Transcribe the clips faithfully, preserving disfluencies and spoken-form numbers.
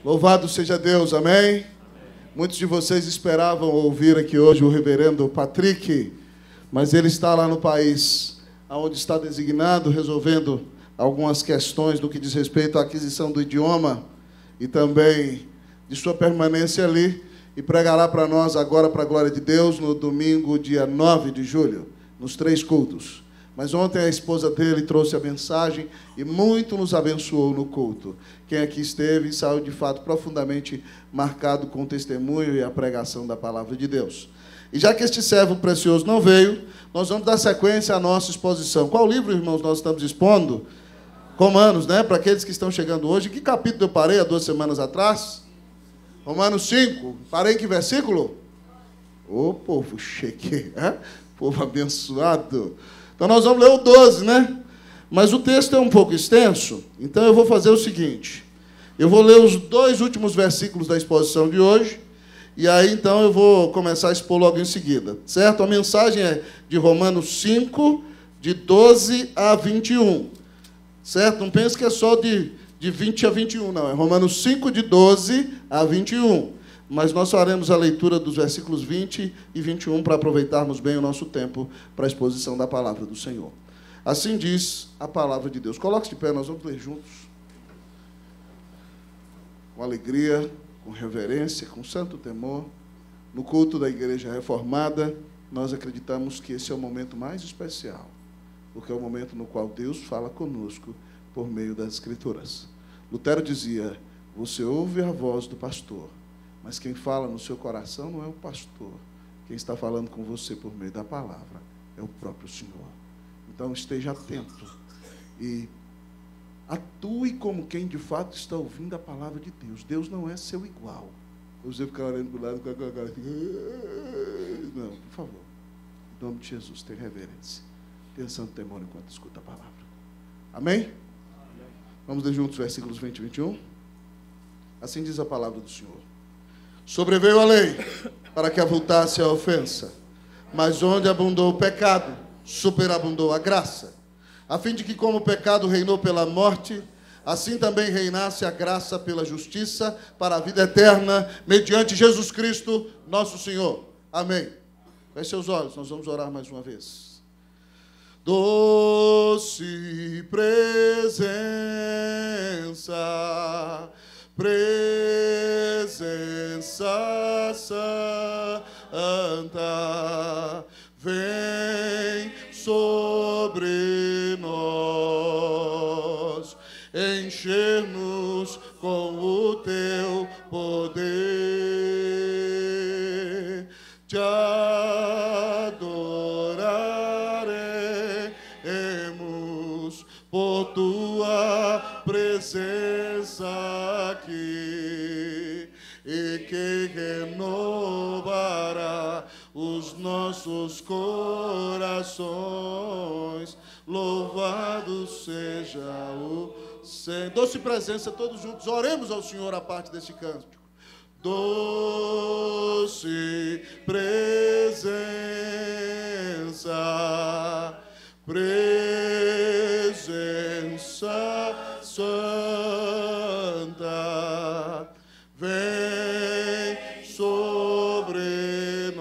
Louvado seja Deus, amém? Amém? Muitos de vocês esperavam ouvir aqui hoje o reverendo Patrick, mas ele está lá no país, onde está designado, resolvendo algumas questões no que diz respeito à aquisição do idioma e também de sua permanência ali, e pregará para nós agora, para a glória de Deus, no domingo, dia nove de julho, nos três cultos. Mas ontem a esposa dele trouxe a mensagem e muito nos abençoou no culto. Quem aqui esteve saiu de fato profundamente marcado com o testemunho e a pregação da palavra de Deus. E já que este servo precioso não veio, nós vamos dar sequência à nossa exposição. Qual livro, irmãos, nós estamos expondo? Romanos, né? Para aqueles que estão chegando hoje. Que capítulo eu parei há duas semanas atrás? Romanos cinco. Parei em que versículo? Ô, povo cheque, hein? Povo abençoado. Então nós vamos ler o doze, né? Mas o texto é um pouco extenso, então eu vou fazer o seguinte. Eu vou ler os dois últimos versículos da exposição de hoje, e aí então eu vou começar a expor logo em seguida, certo? A mensagem é de Romanos cinco, de doze a vinte e um, certo? Não pense que é só de, de vinte a vinte e um, não. É Romanos cinco, de doze a vinte e um. Mas nós faremos a leitura dos versículos vinte e vinte e um para aproveitarmos bem o nosso tempo para a exposição da palavra do Senhor. Assim diz a palavra de Deus. Coloque-se de pé, nós vamos ler juntos. Com alegria, com reverência, com santo temor. No culto da Igreja Reformada, nós acreditamos que esse é o momento mais especial, porque é o momento no qual Deus fala conosco por meio das Escrituras. Lutero dizia, você ouve a voz do pastor, mas quem fala no seu coração não é o pastor. Quem está falando com você por meio da palavra é o próprio Senhor. Então esteja atento e atue como quem de fato está ouvindo a palavra de Deus. Deus não é seu igual. Você ficar olhando para o lado com a cara assim. Não, por favor. Em nome de Jesus, tenha reverência. Tenha santo temor enquanto escuta a palavra. Amém? Amém. Vamos ler juntos os versículos vinte e vinte e um. Assim diz a palavra do Senhor. Sobreveio a lei para que avultasse a ofensa, mas onde abundou o pecado, superabundou a graça, a fim de que, como o pecado reinou pela morte, assim também reinasse a graça pela justiça para a vida eterna, mediante Jesus Cristo, nosso Senhor. Amém. Feche seus olhos, nós vamos orar mais uma vez. Doce presença, presença santa, vem sobre nós, encher-nos com o teu poder, te adoraremos por tua presença aqui, e que renovará os nossos corações. Louvado seja o Senhor. Doce presença, todos juntos, oremos ao Senhor a parte desse cântico. Doce presença, presença santa, vem sobre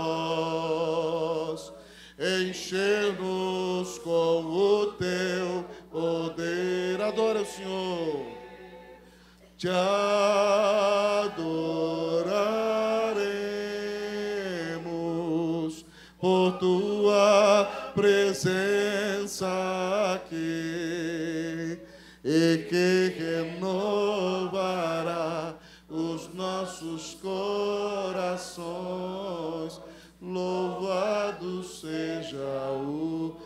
nós, encher-nos com o teu poder. Adora o Senhor. Te adoraremos por tua presença aqui, e que renovará os nossos corações. Louvado seja o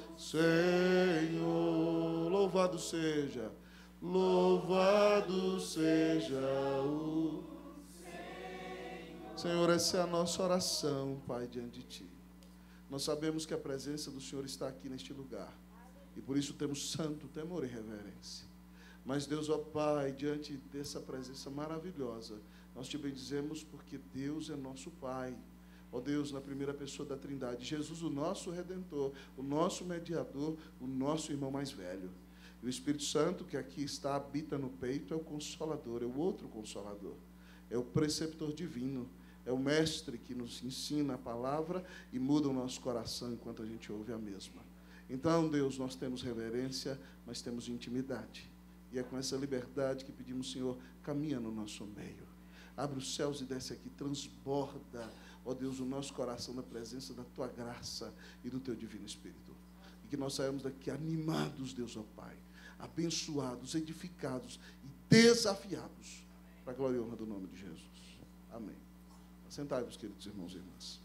Senhor. Louvado seja. Louvado seja o Senhor. Senhor, essa é a nossa oração, Pai, diante de Ti. Nós sabemos que a presença do Senhor está aqui neste lugar, e por isso temos santo temor e reverência. Mas, Deus, ó Pai, diante dessa presença maravilhosa, nós Te bendizemos porque Deus é nosso Pai. Ó Deus, na primeira pessoa da Trindade, Jesus, o nosso Redentor, o nosso mediador, o nosso irmão mais velho. E o Espírito Santo, que aqui está, habita no peito, é o Consolador, é o outro Consolador. É o preceptor divino, é o mestre que nos ensina a palavra e muda o nosso coração enquanto a gente ouve a mesma. Então, Deus, nós temos reverência, mas temos intimidade. E é com essa liberdade que pedimos, Senhor, caminha no nosso meio. Abre os céus e desce aqui, transborda, ó Deus, o nosso coração na presença da Tua graça e do Teu Divino Espírito. E que nós saímos daqui animados, Deus, ó Pai, abençoados, edificados e desafiados para a glória e honra do nome de Jesus. Amém. Assentai-vos, queridos irmãos e irmãs.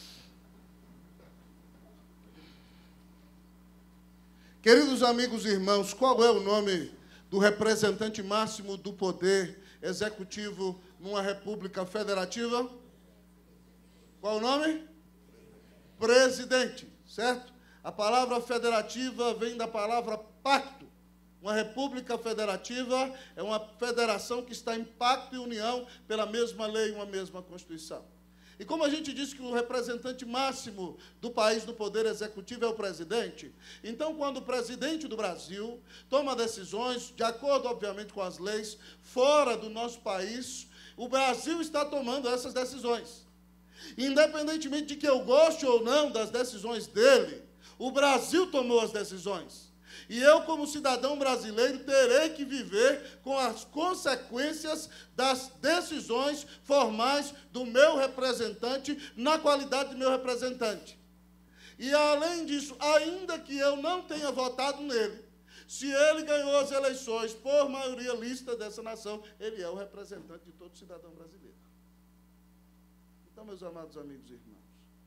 Queridos amigos e irmãos, qual é o nome do representante máximo do poder executivo numa república federativa? Qual o nome? Presidente, certo? A palavra federativa vem da palavra pacto. Uma república federativa é uma federação que está em pacto e união pela mesma lei e uma mesma Constituição. E como a gente disse que o representante máximo do país no poder executivo é o presidente, então quando o presidente do Brasil toma decisões, de acordo, obviamente, com as leis, fora do nosso país, o Brasil está tomando essas decisões. Independentemente de que eu goste ou não das decisões dele, o Brasil tomou as decisões. E eu, como cidadão brasileiro, terei que viver com as consequências das decisões formais do meu representante, na qualidade de meu representante. E, além disso, ainda que eu não tenha votado nele, se ele ganhou as eleições por maioria lista dessa nação, ele é o representante de todo cidadão brasileiro. Então, meus amados amigos e irmãos,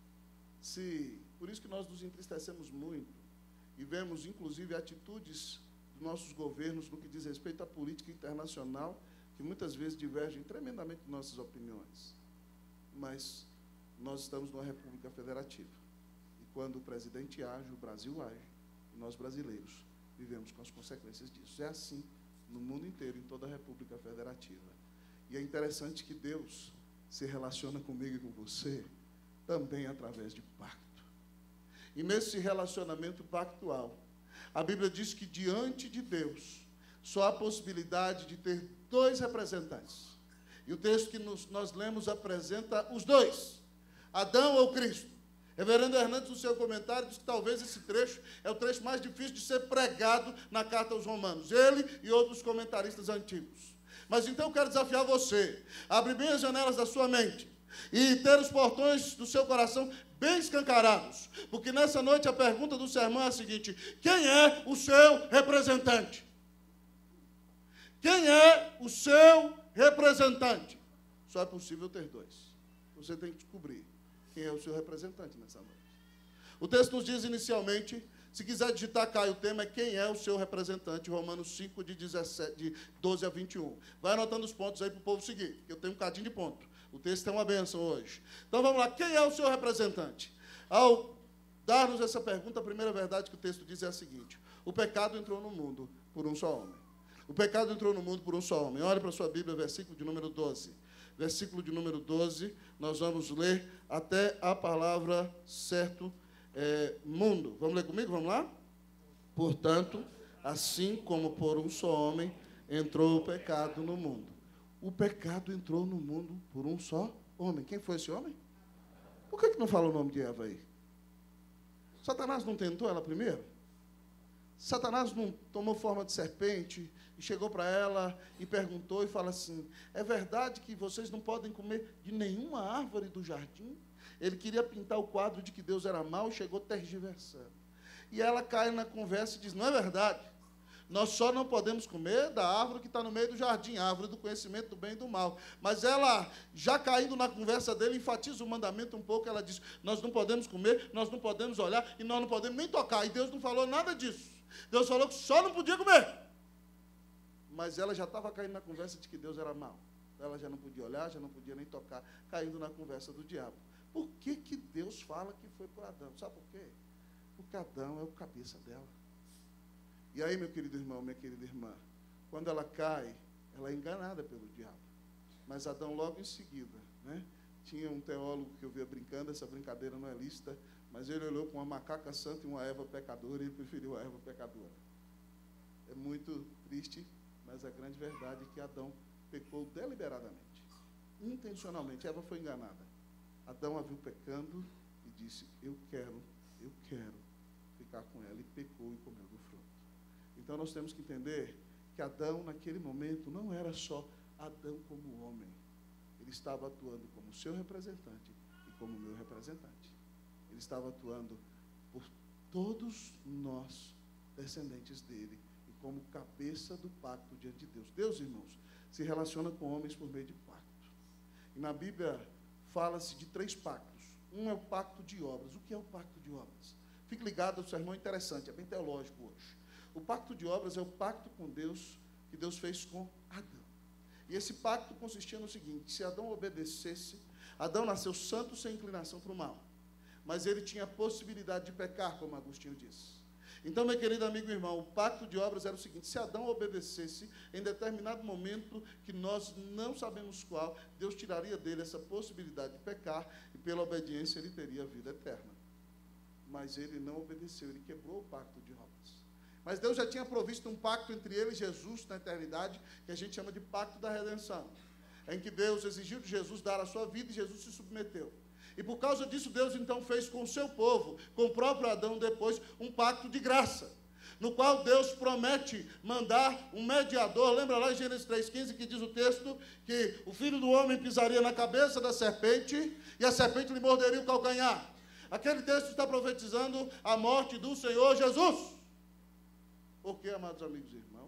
se, por isso que nós nos entristecemos muito, e vemos, inclusive, atitudes dos nossos governos no que diz respeito à política internacional, que muitas vezes divergem tremendamente de nossas opiniões. Mas nós estamos numa república federativa. E quando o presidente age, o Brasil age. E nós, brasileiros, vivemos com as consequências disso. É assim no mundo inteiro, em toda a república federativa. E é interessante que Deus se relaciona comigo e com você também através de pacto. E nesse relacionamento pactual, a Bíblia diz que diante de Deus só há possibilidade de ter dois representantes. E o texto que nos, nós lemos apresenta os dois, Adão ou Cristo. Reverendo Hernandes, no seu comentário, diz que talvez esse trecho é o trecho mais difícil de ser pregado na carta aos Romanos. Ele e outros comentaristas antigos. Mas então eu quero desafiar você, abre bem as janelas da sua mente e ter os portões do seu coração bem escancarados, porque nessa noite a pergunta do sermão é a seguinte: quem é o seu representante? Quem é o seu representante? Só é possível ter dois. Você tem que descobrir quem é o seu representante nessa noite. O texto nos diz inicialmente, se quiser digitar, cai o tema, é quem é o seu representante, Romanos cinco, de, dezessete, de doze a vinte e um. Vai anotando os pontos aí para o povo seguir, porque eu tenho um cadinho de ponto. O texto é uma bênção hoje. Então vamos lá, quem é o seu representante? Ao dar-nos essa pergunta, a primeira verdade que o texto diz é a seguinte: o pecado entrou no mundo por um só homem. O pecado entrou no mundo por um só homem. Olhe para a sua Bíblia, versículo de número doze. Versículo de número doze, nós vamos ler até a palavra certo, é, mundo. Vamos ler comigo? Vamos lá? Portanto, assim como por um só homem entrou o pecado no mundo. O pecado entrou no mundo por um só homem. Quem foi esse homem? Por que, que não fala o nome de Eva aí? Satanás não tentou ela primeiro? Satanás não tomou forma de serpente e chegou para ela e perguntou e fala assim: é verdade que vocês não podem comer de nenhuma árvore do jardim? Ele queria pintar o quadro de que Deus era mau e chegou tergiversando. E ela cai na conversa e diz: não é verdade. Nós só não podemos comer da árvore que está no meio do jardim, a árvore do conhecimento do bem e do mal. Mas ela, já caindo na conversa dele, enfatiza o mandamento um pouco. Ela diz: nós não podemos comer, nós não podemos olhar e nós não podemos nem tocar. E Deus não falou nada disso. Deus falou que só não podia comer. Mas ela já estava caindo na conversa de que Deus era mau. Ela já não podia olhar, já não podia nem tocar, caindo na conversa do diabo. Por que que Deus fala que foi por Adão? Sabe por quê? Porque Adão é o cabeça dela. E aí, meu querido irmão, minha querida irmã, quando ela cai, ela é enganada pelo diabo. Mas Adão logo em seguida, né? Tinha um teólogo que eu via brincando, essa brincadeira não é lícita, mas ele olhou com uma macaca santa e uma Eva pecadora e ele preferiu a Eva pecadora. É muito triste, mas a grande verdade é que Adão pecou deliberadamente, intencionalmente. Eva foi enganada. Adão a viu pecando e disse, eu quero, eu quero ficar com ela, e pecou e comeu do fruto. Então nós temos que entender que Adão, naquele momento, não era só Adão como homem. Ele estava atuando como seu representante e como meu representante. Ele estava atuando por todos nós, descendentes dele, e como cabeça do pacto diante de Deus. Deus, irmãos, se relaciona com homens por meio de pacto. E na Bíblia fala-se de três pactos. Um é o pacto de obras. O que é o pacto de obras? Fique ligado, o sermão é interessante, é bem teológico hoje. O pacto de obras é o pacto com Deus, que Deus fez com Adão. E esse pacto consistia no seguinte: se Adão obedecesse, Adão nasceu santo sem inclinação para o mal, mas ele tinha a possibilidade de pecar, como Agostinho disse. Então, meu querido amigo e irmão, o pacto de obras era o seguinte: se Adão obedecesse, em determinado momento, que nós não sabemos qual, Deus tiraria dele essa possibilidade de pecar, e pela obediência ele teria a vida eterna. Mas ele não obedeceu, ele quebrou o pacto de obras. Mas Deus já tinha provisto um pacto entre ele e Jesus na eternidade, que a gente chama de pacto da redenção, em que Deus exigiu de Jesus dar a sua vida e Jesus se submeteu. E por causa disso, Deus então fez com o seu povo, com o próprio Adão depois, um pacto de graça, no qual Deus promete mandar um mediador. Lembra lá em Gênesis três, quinze, que diz o texto que o filho do homem pisaria na cabeça da serpente e a serpente lhe morderia o calcanhar. Aquele texto está profetizando a morte do Senhor Jesus. Por que, amados amigos e irmãos?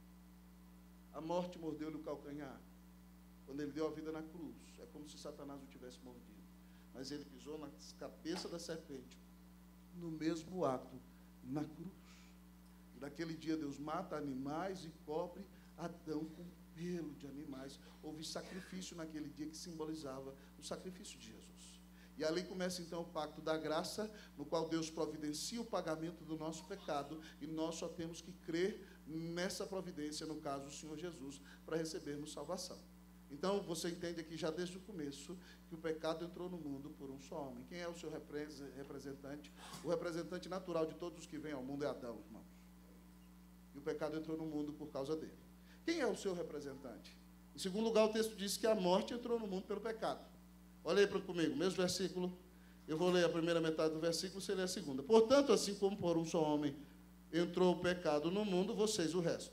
A morte mordeu-lhe o calcanhar quando ele deu a vida na cruz. É como se Satanás o tivesse mordido. Mas ele pisou na cabeça da serpente, no mesmo ato, na cruz. E naquele dia Deus mata animais e cobre Adão com pelo de animais. Houve sacrifício naquele dia que simbolizava o sacrifício de Jesus. E ali começa então o pacto da graça, no qual Deus providencia o pagamento do nosso pecado, e nós só temos que crer nessa providência, no caso o Senhor Jesus, para recebermos salvação. Então, você entende aqui já desde o começo que o pecado entrou no mundo por um só homem. Quem é o seu representante? O representante natural de todos os que vêm ao mundo é Adão, irmãos. E o pecado entrou no mundo por causa dele. Quem é o seu representante? Em segundo lugar, o texto diz que a morte entrou no mundo pelo pecado. Olha aí para comigo, mesmo versículo. Eu vou ler a primeira metade do versículo, você lê a segunda. Portanto, assim como por um só homem entrou o pecado no mundo, vocês o resto.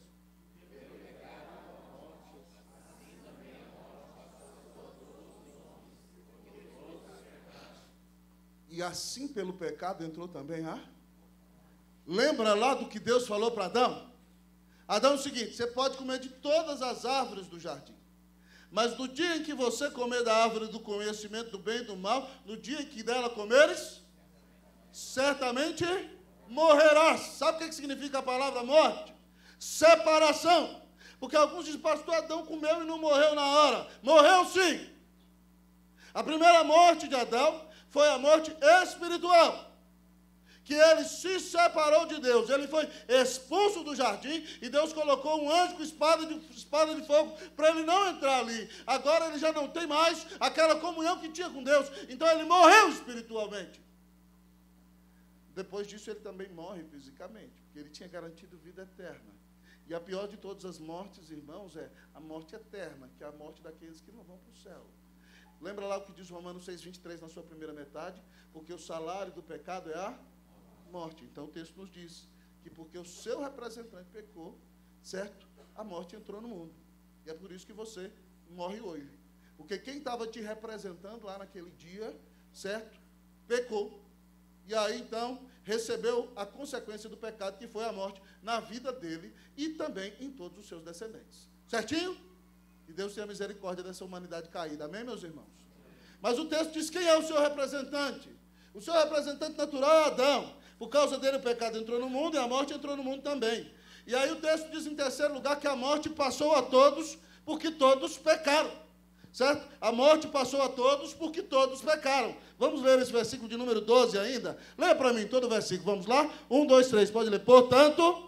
E assim pelo pecado entrou também a... Lembra lá do que Deus falou para Adão? Adão é o seguinte: você pode comer de todas as árvores do jardim, mas no dia em que você comer da árvore do conhecimento do bem e do mal, no dia em que dela comeres, certamente morrerás. Sabe o que significa a palavra morte? Separação. Porque alguns dizem: pastor, Adão comeu e não morreu na hora. Morreu sim. A primeira morte de Adão foi a morte espiritual, que ele se separou de Deus. Ele foi expulso do jardim e Deus colocou um anjo com espada de, espada de fogo para ele não entrar ali. Agora ele já não tem mais aquela comunhão que tinha com Deus, então ele morreu espiritualmente. Depois disso ele também morre fisicamente, porque ele tinha garantido vida eterna. E a pior de todas as mortes, irmãos, é a morte eterna, que é a morte daqueles que não vão para o céu. Lembra lá o que diz Romanos seis, vinte e três na sua primeira metade? Porque o salário do pecado é a morte. Então o texto nos diz que porque o seu representante pecou, certo? A morte entrou no mundo. E é por isso que você morre hoje. Porque quem estava te representando lá naquele dia, certo? Pecou. E aí então recebeu a consequência do pecado, que foi a morte na vida dele e também em todos os seus descendentes. Certinho? E Deus tenha misericórdia dessa humanidade caída. Amém, meus irmãos? Mas o texto diz: quem é o seu representante? O seu representante natural é Adão. Por causa dele o pecado entrou no mundo e a morte entrou no mundo também. E aí o texto diz em terceiro lugar que a morte passou a todos porque todos pecaram. Certo? A morte passou a todos porque todos pecaram. Vamos ler esse versículo de número doze ainda? Leia para mim todo o versículo. Vamos lá? Um, dois, três. Pode ler. Portanto...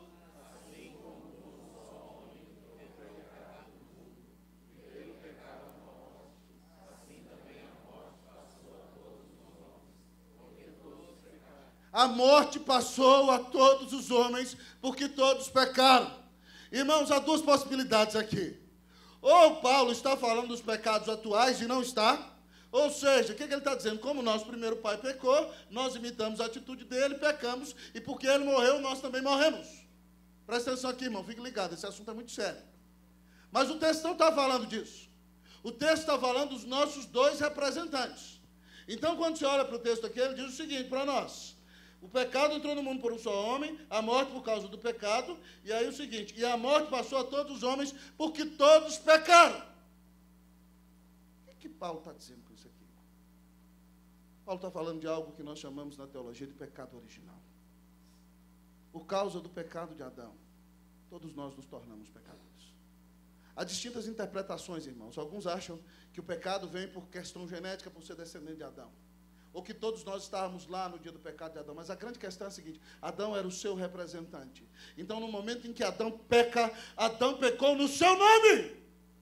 A morte passou a todos os homens, porque todos pecaram. Irmãos, há duas possibilidades aqui. Ou Paulo está falando dos pecados atuais e não está. Ou seja, o que, que ele está dizendo? Como nosso primeiro pai pecou, nós imitamos a atitude dele, pecamos, e porque ele morreu, nós também morremos. Presta atenção aqui, irmão, fique ligado, esse assunto é muito sério. Mas o texto não está falando disso. O texto está falando dos nossos dois representantes. Então, quando você olha para o texto aqui, ele diz o seguinte para nós: o pecado entrou no mundo por um só homem, a morte por causa do pecado, e aí o seguinte, e a morte passou a todos os homens, porque todos pecaram. O que, que Paulo está dizendo com isso aqui? Paulo está falando de algo que nós chamamos na teologia de pecado original. Por causa do pecado de Adão, todos nós nos tornamos pecadores. Há distintas interpretações, irmãos. Alguns acham que o pecado vem por questão genética, por ser descendente de Adão. Ou que todos nós estávamos lá no dia do pecado de Adão. Mas a grande questão é a seguinte: Adão era o seu representante. Então, no momento em que Adão peca, Adão pecou no seu nome.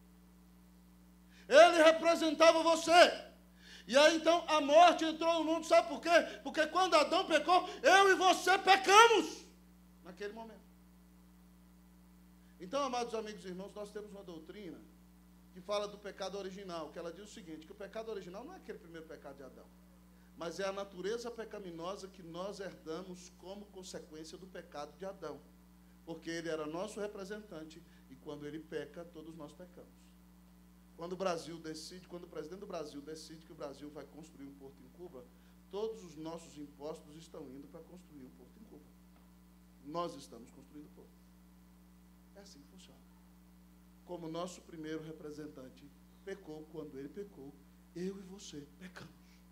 Ele representava você. E aí, então, a morte entrou no mundo. Sabe por quê? Porque quando Adão pecou, eu e você pecamos. Naquele momento. Então, amados amigos e irmãos, nós temos uma doutrina que fala do pecado original, que ela diz o seguinte, que o pecado original não é aquele primeiro pecado de Adão, mas é a natureza pecaminosa que nós herdamos como consequência do pecado de Adão, porque ele era nosso representante, e quando ele peca, todos nós pecamos. Quando o Brasil decide, quando o presidente do Brasil decide que o Brasil vai construir um porto em Cuba, todos os nossos impostos estão indo para construir um porto em Cuba. Nós estamos construindo o porto. É assim que funciona. Como nosso primeiro representante pecou, quando ele pecou, eu e você pecamos.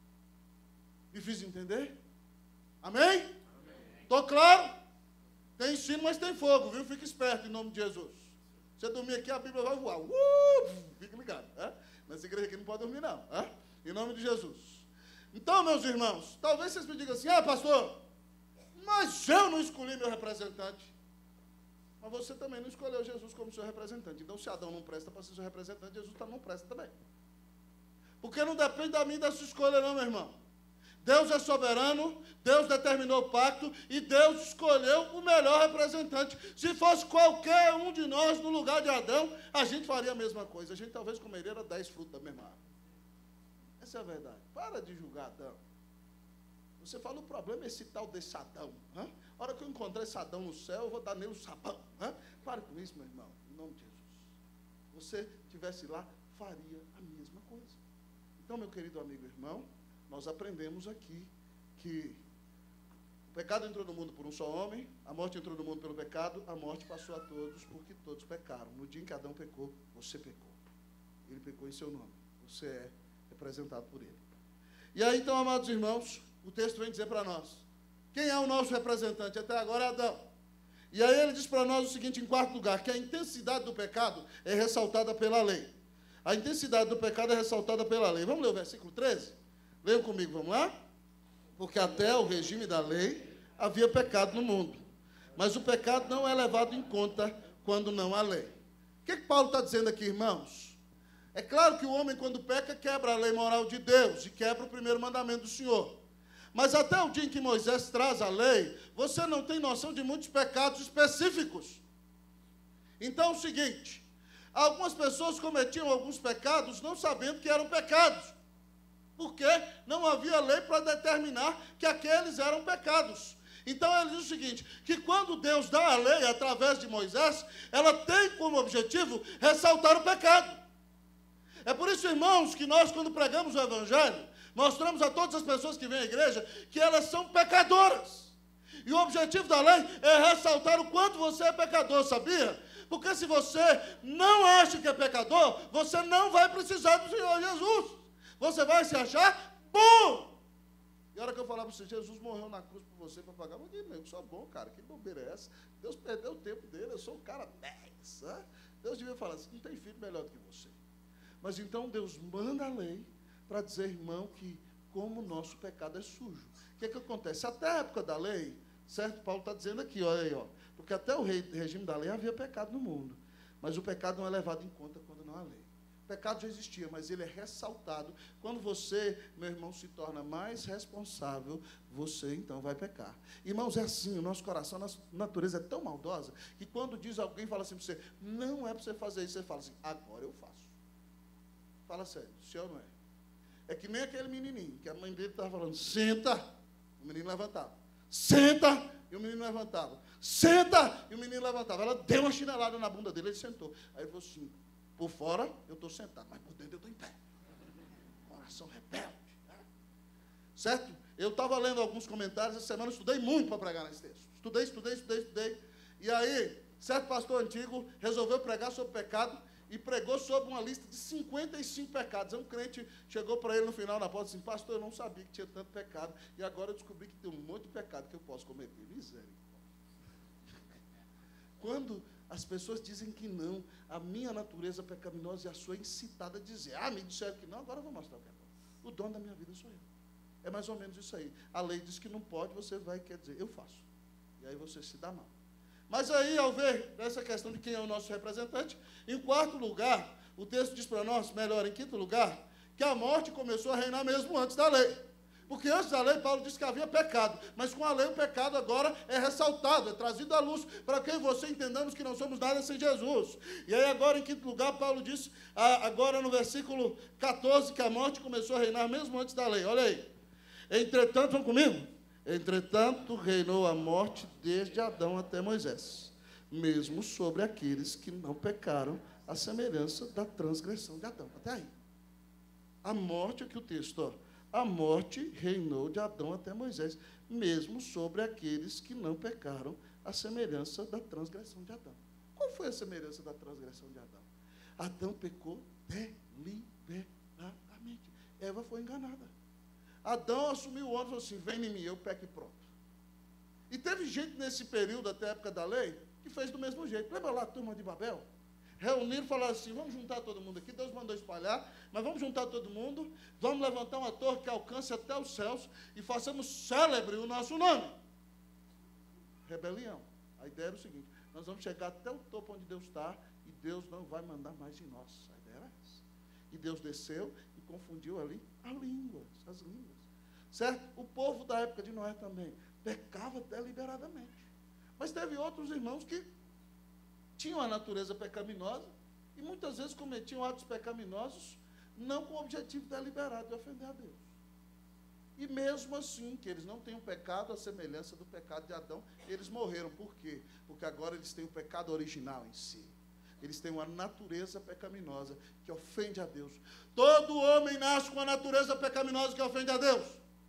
Me fiz entender? Amém? Estou claro? Tem ensino, mas tem fogo, viu? Fique esperto em nome de Jesus. Você dormir aqui, a Bíblia vai voar. Uh! Fique ligado. É? Nessa igreja aqui não pode dormir, não. É? Em nome de Jesus. Então, meus irmãos, talvez vocês me digam assim: ah, pastor, mas eu não escolhi meu representante. Mas você também não escolheu Jesus como seu representante. Então, se Adão não presta para ser seu representante, Jesus também não presta também. Porque não depende da minha e da sua escolha, não, meu irmão. Deus é soberano, Deus determinou o pacto e Deus escolheu o melhor representante. Se fosse qualquer um de nós no lugar de Adão, a gente faria a mesma coisa. A gente talvez comeria dez frutos da mesma árvore. Essa é a verdade. Para de julgar Adão. Você fala, o problema é esse tal desse Adão. Hã? A hora que eu encontrar esse Adão no céu, eu vou dar nele o sabão. Hã? Pare com isso, meu irmão, em nome de Jesus. Você estivesse lá, faria a mesma coisa. Então, meu querido amigo e irmão, nós aprendemos aqui que o pecado entrou no mundo por um só homem, a morte entrou no mundo pelo pecado, a morte passou a todos porque todos pecaram. No dia em que Adão pecou, você pecou. Ele pecou em seu nome. Você é representado por ele. E aí, então, amados irmãos, o texto vem dizer para nós, quem é o nosso representante? Até agora é Adão. E aí ele diz para nós o seguinte, em quarto lugar, que a intensidade do pecado é ressaltada pela lei. A intensidade do pecado é ressaltada pela lei. Vamos ler o versículo treze? Leiam comigo, vamos lá? Porque até o regime da lei havia pecado no mundo. Mas o pecado não é levado em conta quando não há lei. O que, que Paulo está dizendo aqui, irmãos? É claro que o homem, quando peca, quebra a lei moral de Deus e quebra o primeiro mandamento do Senhor. Mas até o dia em que Moisés traz a lei, você não tem noção de muitos pecados específicos. Então, é o seguinte, algumas pessoas cometiam alguns pecados não sabendo que eram pecados, porque não havia lei para determinar que aqueles eram pecados. Então, ele diz o seguinte, que quando Deus dá a lei através de Moisés, ela tem como objetivo ressaltar o pecado. É por isso, irmãos, que nós, quando pregamos o Evangelho, mostramos a todas as pessoas que vêm à igreja que elas são pecadoras. E o objetivo da lei é ressaltar o quanto você é pecador, sabia? Porque se você não acha que é pecador, você não vai precisar do Senhor Jesus. Você vai se achar bom. E a hora que eu falar para você, Jesus morreu na cruz por você para pagar, eu digo, eu sou bom, cara, que bobeira é essa? Deus perdeu o tempo dele, eu sou um cara dez. Né? Deus devia falar assim, não tem filho melhor do que você. Mas então Deus manda a lei para dizer, irmão, que como o nosso pecado é sujo. O que é que acontece? Até a época da lei, certo? Paulo está dizendo aqui, olha aí, ó, porque até o regime da lei havia pecado no mundo. Mas o pecado não é levado em conta quando não há lei. O pecado já existia, mas ele é ressaltado. Quando você, meu irmão, se torna mais responsável, você então vai pecar. Irmãos, é assim, o nosso coração, a nossa natureza é tão maldosa, que quando diz alguém, fala assim para você, não é para você fazer isso, você fala assim, agora eu faço. Fala sério, se ou não é? É que nem aquele menininho, que a mãe dele estava falando, senta, o menino levantava. Senta, e o menino levantava. Senta, e o menino levantava. Ela deu uma chinelada na bunda dele, ele sentou. Aí ele falou assim, por fora eu estou sentado, mas por dentro eu estou em pé. Coração rebelde. Né? Certo? Eu estava lendo alguns comentários essa semana, eu estudei muito para pregar nesse texto. Estudei, estudei, estudei, estudei. E aí, certo pastor antigo resolveu pregar sobre pecado e pregou sobre uma lista de cinquenta e cinco pecados. Um crente chegou para ele no final da porta e disse, pastor, eu não sabia que tinha tanto pecado, e agora eu descobri que tem um monte de pecado que eu posso cometer. Misericórdia. Quando as pessoas dizem que não, a minha natureza pecaminosa e a sua é incitada a dizer, ah, me disseram que não, agora eu vou mostrar o que é bom. O dono da minha vida sou eu. É mais ou menos isso aí. A lei diz que não pode, você vai e quer dizer, eu faço. E aí você se dá mal. Mas aí, ao ver essa questão de quem é o nosso representante, em quarto lugar, o texto diz para nós, melhor, em quinto lugar, que a morte começou a reinar mesmo antes da lei. Porque antes da lei, Paulo disse que havia pecado, mas com a lei o pecado agora é ressaltado, é trazido à luz, para que eu e você entendamos que não somos nada sem Jesus. E aí agora, em quinto lugar, Paulo disse, agora no versículo catorze, que a morte começou a reinar mesmo antes da lei. Olha aí. Entretanto, vão comigo? Entretanto, reinou a morte desde Adão até Moisés, mesmo sobre aqueles que não pecaram, à semelhança da transgressão de Adão. Até aí. A morte, aqui o texto, ó. A morte reinou de Adão até Moisés, mesmo sobre aqueles que não pecaram, à semelhança da transgressão de Adão. Qual foi a semelhança da transgressão de Adão? Adão pecou deliberadamente. Eva foi enganada. Adão assumiu o ônus e falou assim, vem em mim, eu peco e pronto. E teve gente nesse período, até a época da lei, que fez do mesmo jeito. Lembra lá a turma de Babel? Reuniram e falaram assim, vamos juntar todo mundo aqui, Deus mandou espalhar, mas vamos juntar todo mundo, vamos levantar uma torre que alcance até os céus e façamos célebre o nosso nome. Rebelião. A ideia era o seguinte, nós vamos chegar até o topo onde Deus está e Deus não vai mandar mais em nós. A ideia era essa. E Deus desceu e confundiu ali as línguas, as línguas. Certo? O povo da época de Noé também pecava deliberadamente. Mas teve outros irmãos que tinham a natureza pecaminosa e muitas vezes cometiam atos pecaminosos não com o objetivo deliberado de ofender a Deus. E mesmo assim, que eles não tenham pecado à semelhança do pecado de Adão, eles morreram. Por quê? Porque agora eles têm o pecado original em si. Eles têm uma natureza pecaminosa que ofende a Deus. Todo homem nasce com a natureza pecaminosa que ofende a Deus.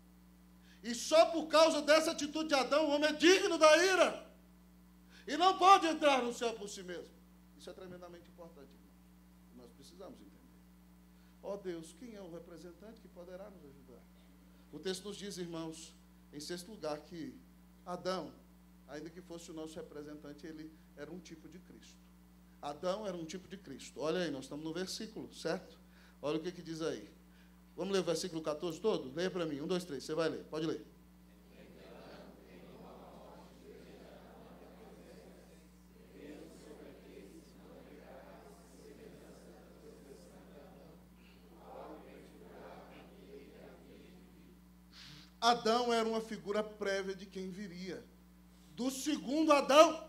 E só por causa dessa atitude de Adão, o homem é digno da ira. E não pode entrar no céu por si mesmo. Isso é tremendamente importante, irmãos. Nós precisamos entender. Ó Deus, quem é o representante que poderá nos ajudar? O texto nos diz, irmãos, em sexto lugar, que Adão, ainda que fosse o nosso representante, ele era um tipo de Cristo. Adão era um tipo de Cristo. Olha aí, nós estamos no versículo, certo? Olha o que, que diz aí. Vamos ler o versículo catorze todo? Leia para mim. Um, dois, três. Você vai ler. Pode ler. Adão era uma figura prévia de quem viria. Do segundo Adão,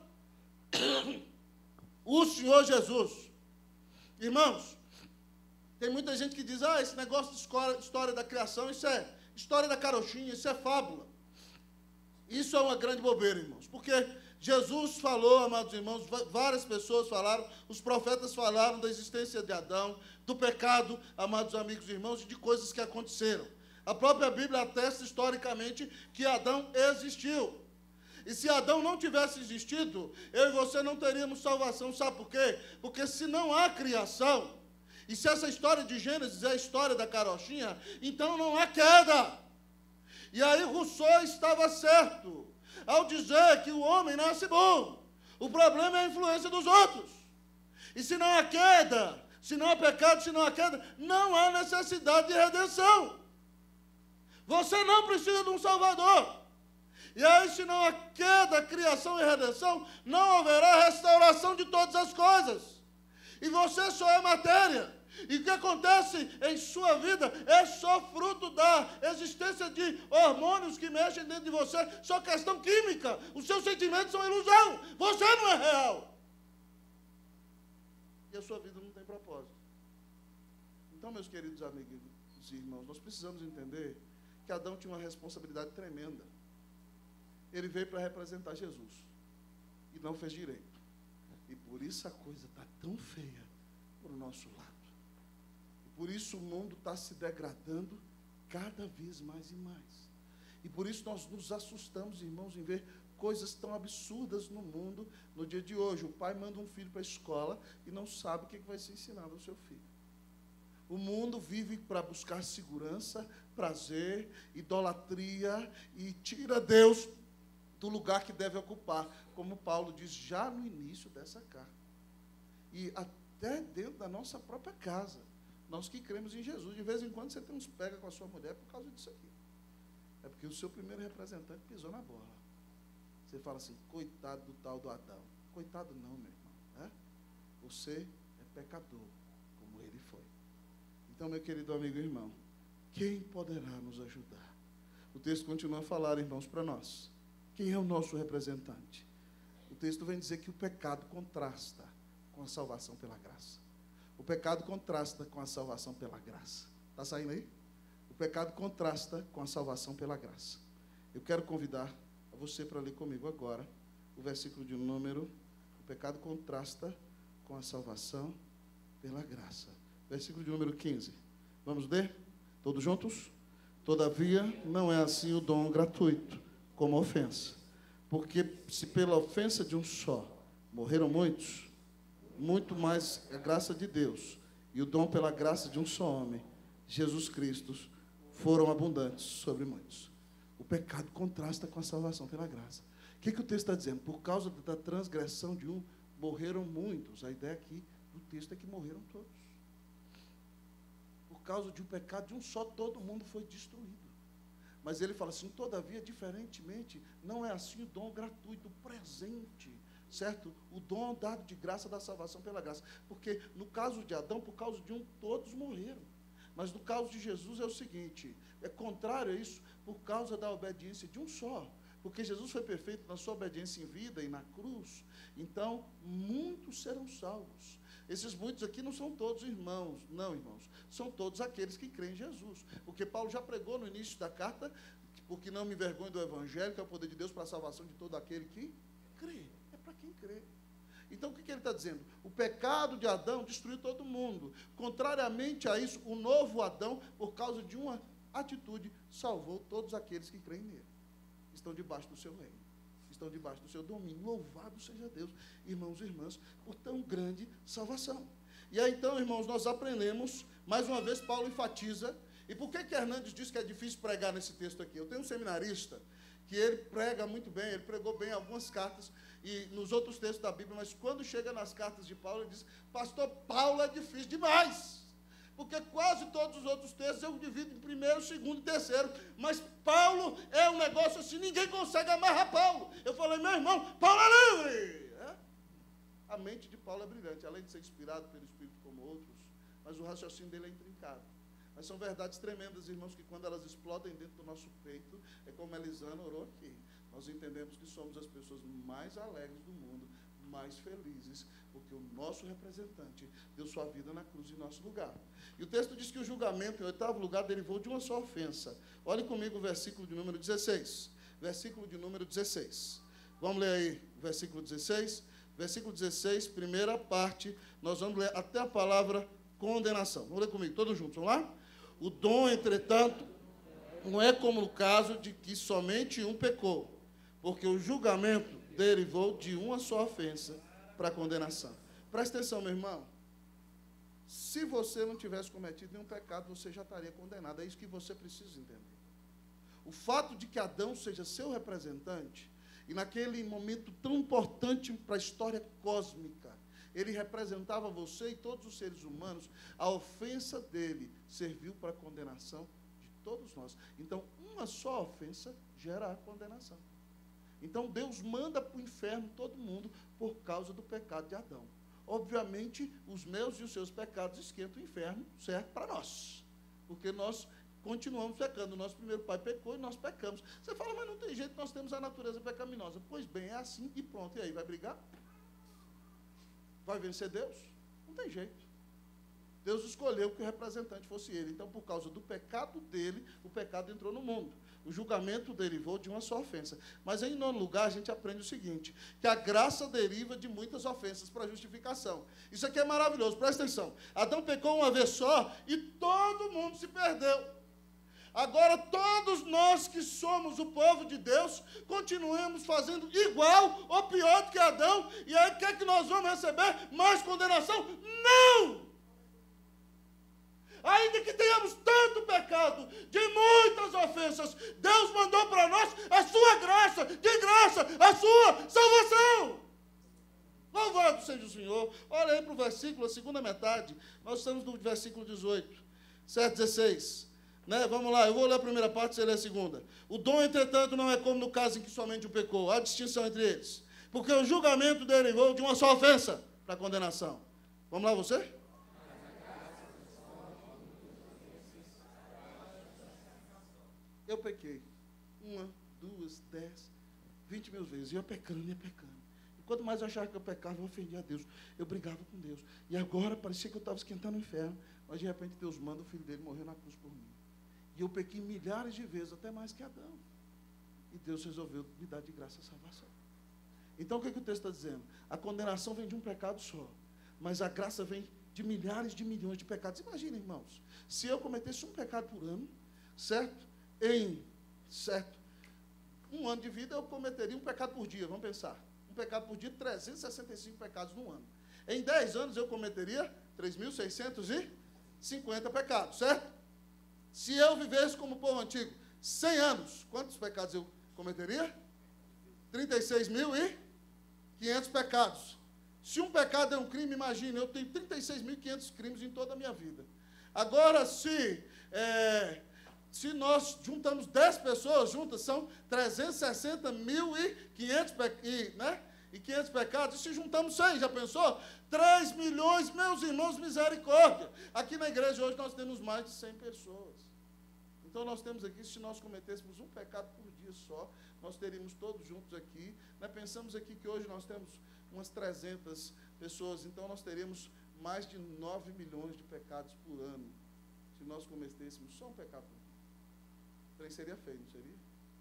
o Senhor Jesus. Irmãos, tem muita gente que diz, ah, esse negócio de história, história da criação, isso é história da carochinha, isso é fábula. Isso é uma grande bobeira, irmãos, porque Jesus falou, amados irmãos, várias pessoas falaram, os profetas falaram da existência de Adão, do pecado, amados amigos e irmãos, e de coisas que aconteceram. A própria Bíblia atesta historicamente que Adão existiu. E se Adão não tivesse existido, eu e você não teríamos salvação. Sabe por quê? Porque se não há criação, e se essa história de Gênesis é a história da carochinha, então não há queda. E aí Rousseau estava certo ao dizer que o homem nasce bom. O problema é a influência dos outros. E se não há queda, se não há pecado, se não há queda, não há necessidade de redenção. Você não precisa de um Salvador. E aí, se não há queda, criação e redenção, não haverá restauração de todas as coisas. E você só é matéria. E o que acontece em sua vida é só fruto da existência de hormônios que mexem dentro de você, só questão química. Os seus sentimentos são ilusão, você não é real. E a sua vida não tem propósito. Então, meus queridos amigos e irmãos, nós precisamos entender que Adão tinha uma responsabilidade tremenda. Ele veio para representar Jesus e não fez direito. E por isso a coisa está tão feia para o nosso lado. Por isso o mundo está se degradando cada vez mais e mais. E por isso nós nos assustamos, irmãos, em ver coisas tão absurdas no mundo no dia de hoje. O pai manda um filho para a escola e não sabe o que vai ser ensinado ao seu filho. O mundo vive para buscar segurança, prazer, idolatria e tira Deus do lugar que deve ocupar, como Paulo diz já no início dessa carta. E até dentro da nossa própria casa. Nós que cremos em Jesus, de vez em quando você tem uns pega com a sua mulher por causa disso aqui. É porque o seu primeiro representante pisou na bola. Você fala assim, coitado do tal do Adão. Coitado não, meu irmão. Né? Você é pecador, como ele foi. Então, meu querido amigo e irmão, quem poderá nos ajudar? O texto continua a falar, irmãos, para nós. Quem é o nosso representante? O texto vem dizer que o pecado contrasta com a salvação pela graça. O pecado contrasta com a salvação pela graça. Está saindo aí? O pecado contrasta com a salvação pela graça. Eu quero convidar a você para ler comigo agora o versículo de número. O pecado contrasta com a salvação pela graça. Versículo de número quinze. Vamos ler? Todos juntos? Todavia, não é assim o dom gratuito, como a ofensa. Porque se pela ofensa de um só morreram muitos, muito mais a graça de Deus e o dom pela graça de um só homem, Jesus Cristo, foram abundantes sobre muitos. O pecado contrasta com a salvação pela graça. O que, que o texto está dizendo? Por causa da transgressão de um, morreram muitos. A ideia aqui do texto é que morreram todos. Por causa de um pecado de um só, todo mundo foi destruído. Mas ele fala assim, todavia, diferentemente, não é assim o dom gratuito, o presente, certo? O dom dado de graça da salvação pela graça. Porque no caso de Adão, por causa de um, todos morreram. Mas no caso de Jesus é o seguinte, é contrário a isso, por causa da obediência de um só. Porque Jesus foi perfeito na sua obediência em vida e na cruz. Então, muitos serão salvos. Esses muitos aqui não são todos irmãos, não, irmãos. São todos aqueles que creem em Jesus. Porque Paulo já pregou no início da carta, porque não me envergonho do evangelho, que é o poder de Deus para a salvação de todo aquele que crê. É para quem crê. Então, o que, que ele está dizendo? O pecado de Adão destruiu todo mundo. Contrariamente a isso, o novo Adão, por causa de uma atitude, salvou todos aqueles que creem nele. Estão debaixo do seu reino. Estão debaixo do seu domínio. Louvado seja Deus, irmãos e irmãs, por tão grande salvação. E aí, então, irmãos, nós aprendemos, mais uma vez, Paulo enfatiza. E por que que Hernandes diz que é difícil pregar nesse texto aqui? Eu tenho um seminarista que ele prega muito bem, ele pregou bem algumas cartas e nos outros textos da Bíblia, mas quando chega nas cartas de Paulo, ele diz, pastor, Paulo é difícil demais. Porque quase todos os outros textos eu divido em primeiro, segundo e terceiro. Mas Paulo é um negócio assim, ninguém consegue amarrar Paulo. Eu falei, meu irmão, Paulo é livre. É? A mente de Paulo é brilhante, além de ser inspirado pelo Espírito como outros, mas o raciocínio dele é intrincado. Mas são verdades tremendas, irmãos, que quando elas explodem dentro do nosso peito, é como a Elisana orou aqui. Nós entendemos que somos as pessoas mais alegres do mundo, mais felizes, porque o nosso representante deu sua vida na cruz em nosso lugar. E o texto diz que o julgamento, em oitavo lugar, derivou de uma só ofensa. Olhe comigo o versículo de número dezesseis. Versículo de número dezesseis. Vamos ler aí o versículo dezesseis. Versículo dezesseis, primeira parte, nós vamos ler até a palavra condenação. Vamos ler comigo, todos juntos, vamos lá? O dom, entretanto, não é como no caso de que somente um pecou, porque o julgamento derivou de uma só ofensa para a condenação. Presta atenção, meu irmão. Se você não tivesse cometido nenhum pecado, você já estaria condenado. É isso que você precisa entender. O fato de que Adão seja seu representante, e naquele momento tão importante para a história cósmica, ele representava você e todos os seres humanos, a ofensa dele serviu para a condenação de todos nós. Então, uma só ofensa gera a condenação. Então, Deus manda para o inferno todo mundo por causa do pecado de Adão. obviamente, os meus e os seus pecados esquentam o inferno, certo? Para nós. Porque nós continuamos pecando. O nosso primeiro pai pecou e nós pecamos. Você fala, mas não tem jeito, nós temos a natureza pecaminosa. Pois bem, é assim e pronto. E aí, vai brigar? Vai vencer Deus? Não tem jeito. Deus escolheu que o representante fosse ele. Então, por causa do pecado dele, o pecado entrou no mundo. O julgamento derivou de uma só ofensa. Mas, em nono lugar, a gente aprende o seguinte, que a graça deriva de muitas ofensas para justificação. Isso aqui é maravilhoso, presta atenção. Adão pecou uma vez só e todo mundo se perdeu. Agora, todos nós que somos o povo de Deus, continuemos fazendo igual ou pior do que Adão. E aí, o que é que nós vamos receber? Mais condenação? Não! Ainda que tenhamos tanto pecado, de muitas ofensas, Deus mandou para nós a sua graça, de graça, a sua salvação. Louvado seja o Senhor. Olha aí para o versículo, a segunda metade. Nós estamos no versículo dezoito, sete, dezesseis. Né? Vamos lá, eu vou ler a primeira parte, você lê a segunda. O dom, entretanto, não é como no caso em que somente um pecou. Há distinção entre eles. Porque o julgamento derivou de uma só ofensa para a condenação. Vamos lá, você? Eu pequei uma, duas, dez, vinte mil vezes. E eu pecando, ia pecando. E quanto mais eu achava que eu pecava, eu ofendia a Deus. Eu brigava com Deus. E agora parecia que eu estava esquentando o inferno. Mas de repente Deus manda o filho dele morrer na cruz por mim. E eu pequei milhares de vezes, até mais que Adão. E Deus resolveu me dar de graça a salvação. Então o que, é que o texto está dizendo? A condenação vem de um pecado só. Mas a graça vem de milhares de milhões de pecados. Imagina, irmãos, se eu cometesse um pecado por ano, certo? Em, certo, um ano de vida eu cometeria um pecado por dia, vamos pensar. Um pecado por dia, trezentos e sessenta e cinco pecados no ano. Em dez anos eu cometeria três mil seiscentos e cinquenta pecados, certo? Se eu vivesse como o povo antigo, cem anos, quantos pecados eu cometeria? trinta e seis mil e quinhentos pecados. Se um pecado é um crime, imagine, eu tenho trinta e seis mil e quinhentos crimes em toda a minha vida. Agora, se... É, Se nós juntamos dez pessoas juntas, são trezentos e sessenta mil e quinhentos né? e quinhentos pecados. E se juntamos cem, já pensou? três milhões, meus irmãos, misericórdia. Aqui na igreja hoje nós temos mais de cem pessoas. Então nós temos aqui, se nós cometêssemos um pecado por dia só, nós teríamos todos juntos aqui. Né? Pensamos aqui que hoje nós temos umas trezentas pessoas, então nós teríamos mais de nove milhões de pecados por ano, se nós cometêssemos só um pecado por dia. Então, seria feio, não seria?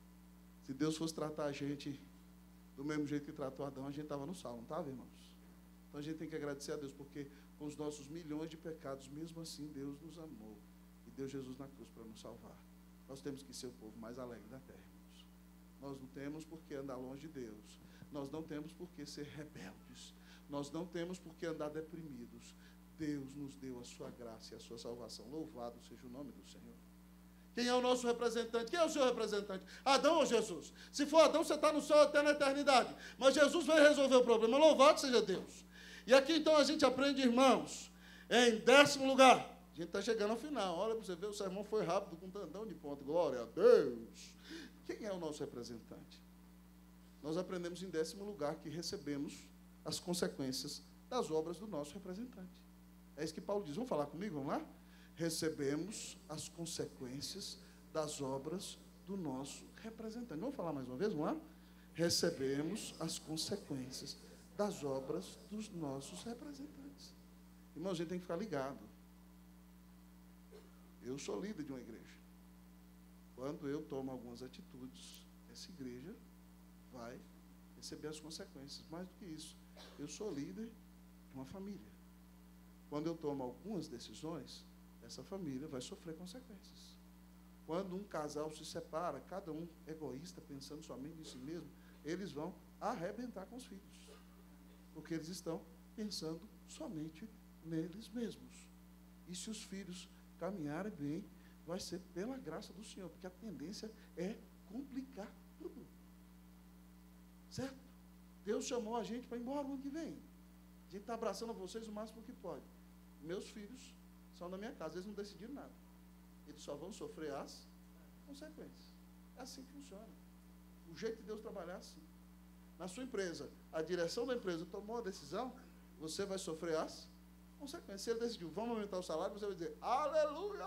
Se Deus fosse tratar a gente do mesmo jeito que tratou Adão, a gente estava no sal, não estava, irmãos? Então a gente tem que agradecer a Deus, porque com os nossos milhões de pecados, mesmo assim, Deus nos amou e deu Jesus na cruz para nos salvar. Nós temos que ser o povo mais alegre da terra, irmãos. Nós não temos por que andar longe de Deus. Nós não temos por que ser rebeldes. Nós não temos por que andar deprimidos. Deus nos deu a sua graça e a sua salvação. Louvado seja o nome do Senhor. Quem é o nosso representante? Quem é o seu representante? Adão ou Jesus? Se for Adão, você está no céu até na eternidade. Mas Jesus veio resolver o problema. Louvado seja Deus. E aqui então a gente aprende, irmãos, em décimo lugar. A gente está chegando ao final. Olha para você ver, o sermão foi rápido, com um tantão de ponto. Glória a Deus. Quem é o nosso representante? Nós aprendemos em décimo lugar que recebemos as consequências das obras do nosso representante. É isso que Paulo diz. Vamos falar comigo? Vamos lá? Recebemos as consequências das obras do nosso representante. Vamos falar mais uma vez? Vamos lá? Recebemos as consequências das obras dos nossos representantes. Irmão, a gente tem que ficar ligado. Eu sou líder de uma igreja. Quando eu tomo algumas atitudes, essa igreja vai receber as consequências. Mais do que isso, eu sou líder de uma família. Quando eu tomo algumas decisões, essa família vai sofrer consequências. Quando um casal se separa, cada um egoísta, pensando somente em si mesmo, eles vão arrebentar com os filhos. Porque eles estão pensando somente neles mesmos. E se os filhos caminharem bem, vai ser pela graça do Senhor, porque a tendência é complicar tudo. Certo? Deus chamou a gente para ir embora no ano que vem. A gente está abraçando a vocês o máximo que pode. Meus filhos são da minha casa, eles não decidiram nada. Eles só vão sofrer as consequências. É assim que funciona. O jeito de Deus trabalhar é assim. Na sua empresa, a direção da empresa tomou a decisão, você vai sofrer as consequências. Se ele decidiu, vamos aumentar o salário, você vai dizer, aleluia!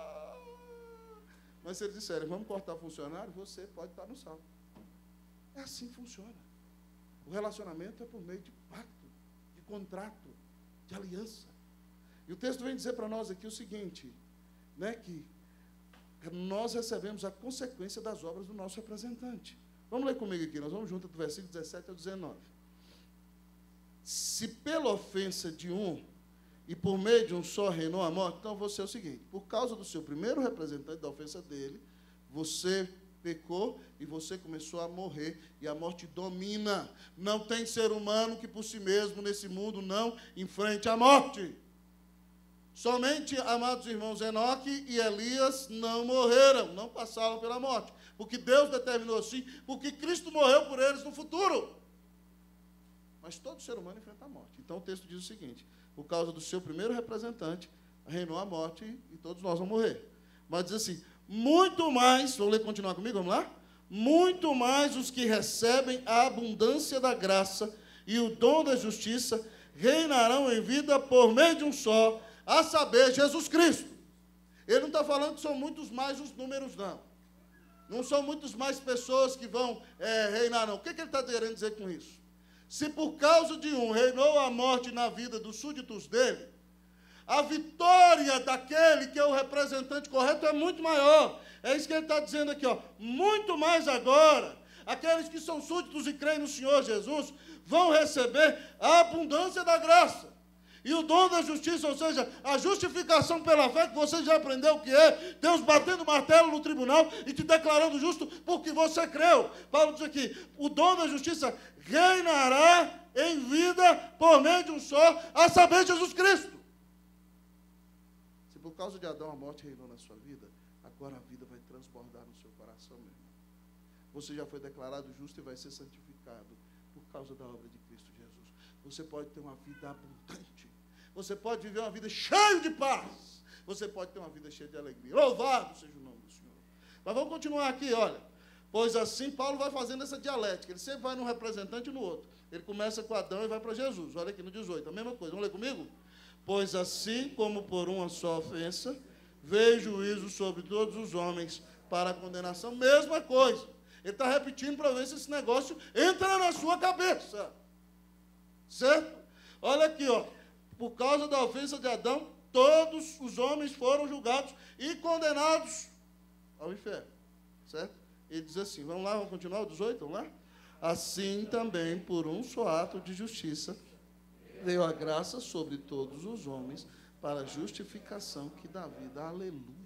Mas se eles disserem, vamos cortar funcionário, você pode estar no salvo. É assim que funciona. O relacionamento é por meio de pacto, de contrato, de aliança. E o texto vem dizer para nós aqui o seguinte, né, que nós recebemos a consequência das obras do nosso representante. Vamos ler comigo aqui, nós vamos junto do versículo dezessete ao dezenove. Se pela ofensa de um e por meio de um só reinou a morte, então você é o seguinte, por causa do seu primeiro representante, da ofensa dele, você pecou e você começou a morrer, e a morte domina. Não tem ser humano que por si mesmo nesse mundo não enfrente a morte. Somente, amados irmãos, Enoque e Elias não morreram, não passaram pela morte, porque Deus determinou assim, porque Cristo morreu por eles no futuro. Mas todo ser humano enfrenta a morte. Então o texto diz o seguinte, por causa do seu primeiro representante, reinou a morte e todos nós vamos morrer. Mas diz assim, muito mais, vamos ler, continuar comigo, vamos lá? Muito mais os que recebem a abundância da graça e o dom da justiça reinarão em vida por meio de um só, a saber, Jesus Cristo. Ele não está falando que são muitos mais os números, não. Não são muitas mais pessoas que vão é, reinar, não. O que, que ele está querendo dizer com isso? Se por causa de um reinou a morte na vida dos súditos dele, a vitória daquele que é o representante correto é muito maior. É isso que ele está dizendo aqui, ó. Muito mais agora, aqueles que são súditos e creem no Senhor Jesus, vão receber a abundância da graça. E o dom da justiça, ou seja, a justificação pela fé, que você já aprendeu o que é, Deus batendo martelo no tribunal e te declarando justo porque você creu. Paulo diz aqui, o dom da justiça reinará em vida por meio de um só, a saber, Jesus Cristo. Se por causa de Adão a morte reinou na sua vida, agora a vida vai transbordar no seu coração, meu irmão. Você já foi declarado justo e vai ser santificado por causa da obra de Cristo Jesus. Você pode ter uma vida abundante. Você pode viver uma vida cheia de paz. Você pode ter uma vida cheia de alegria. Louvado seja o nome do Senhor. Mas vamos continuar aqui, olha. Pois assim, Paulo vai fazendo essa dialética. Ele sempre vai num representante e no outro. Ele começa com Adão e vai para Jesus. Olha aqui no dezoito, a mesma coisa. Vamos ler comigo? Pois assim como por uma só ofensa, veio juízo sobre todos os homens para a condenação. Mesma coisa. Ele está repetindo para ver se esse negócio entra na sua cabeça. Certo? Olha aqui, ó. Por causa da ofensa de Adão, todos os homens foram julgados e condenados ao inferno. Certo? Ele diz assim, vamos lá, vamos continuar o dezoito, vamos lá? Assim também, por um só ato de justiça, veio a graça sobre todos os homens para a justificação que dá vida. Aleluia.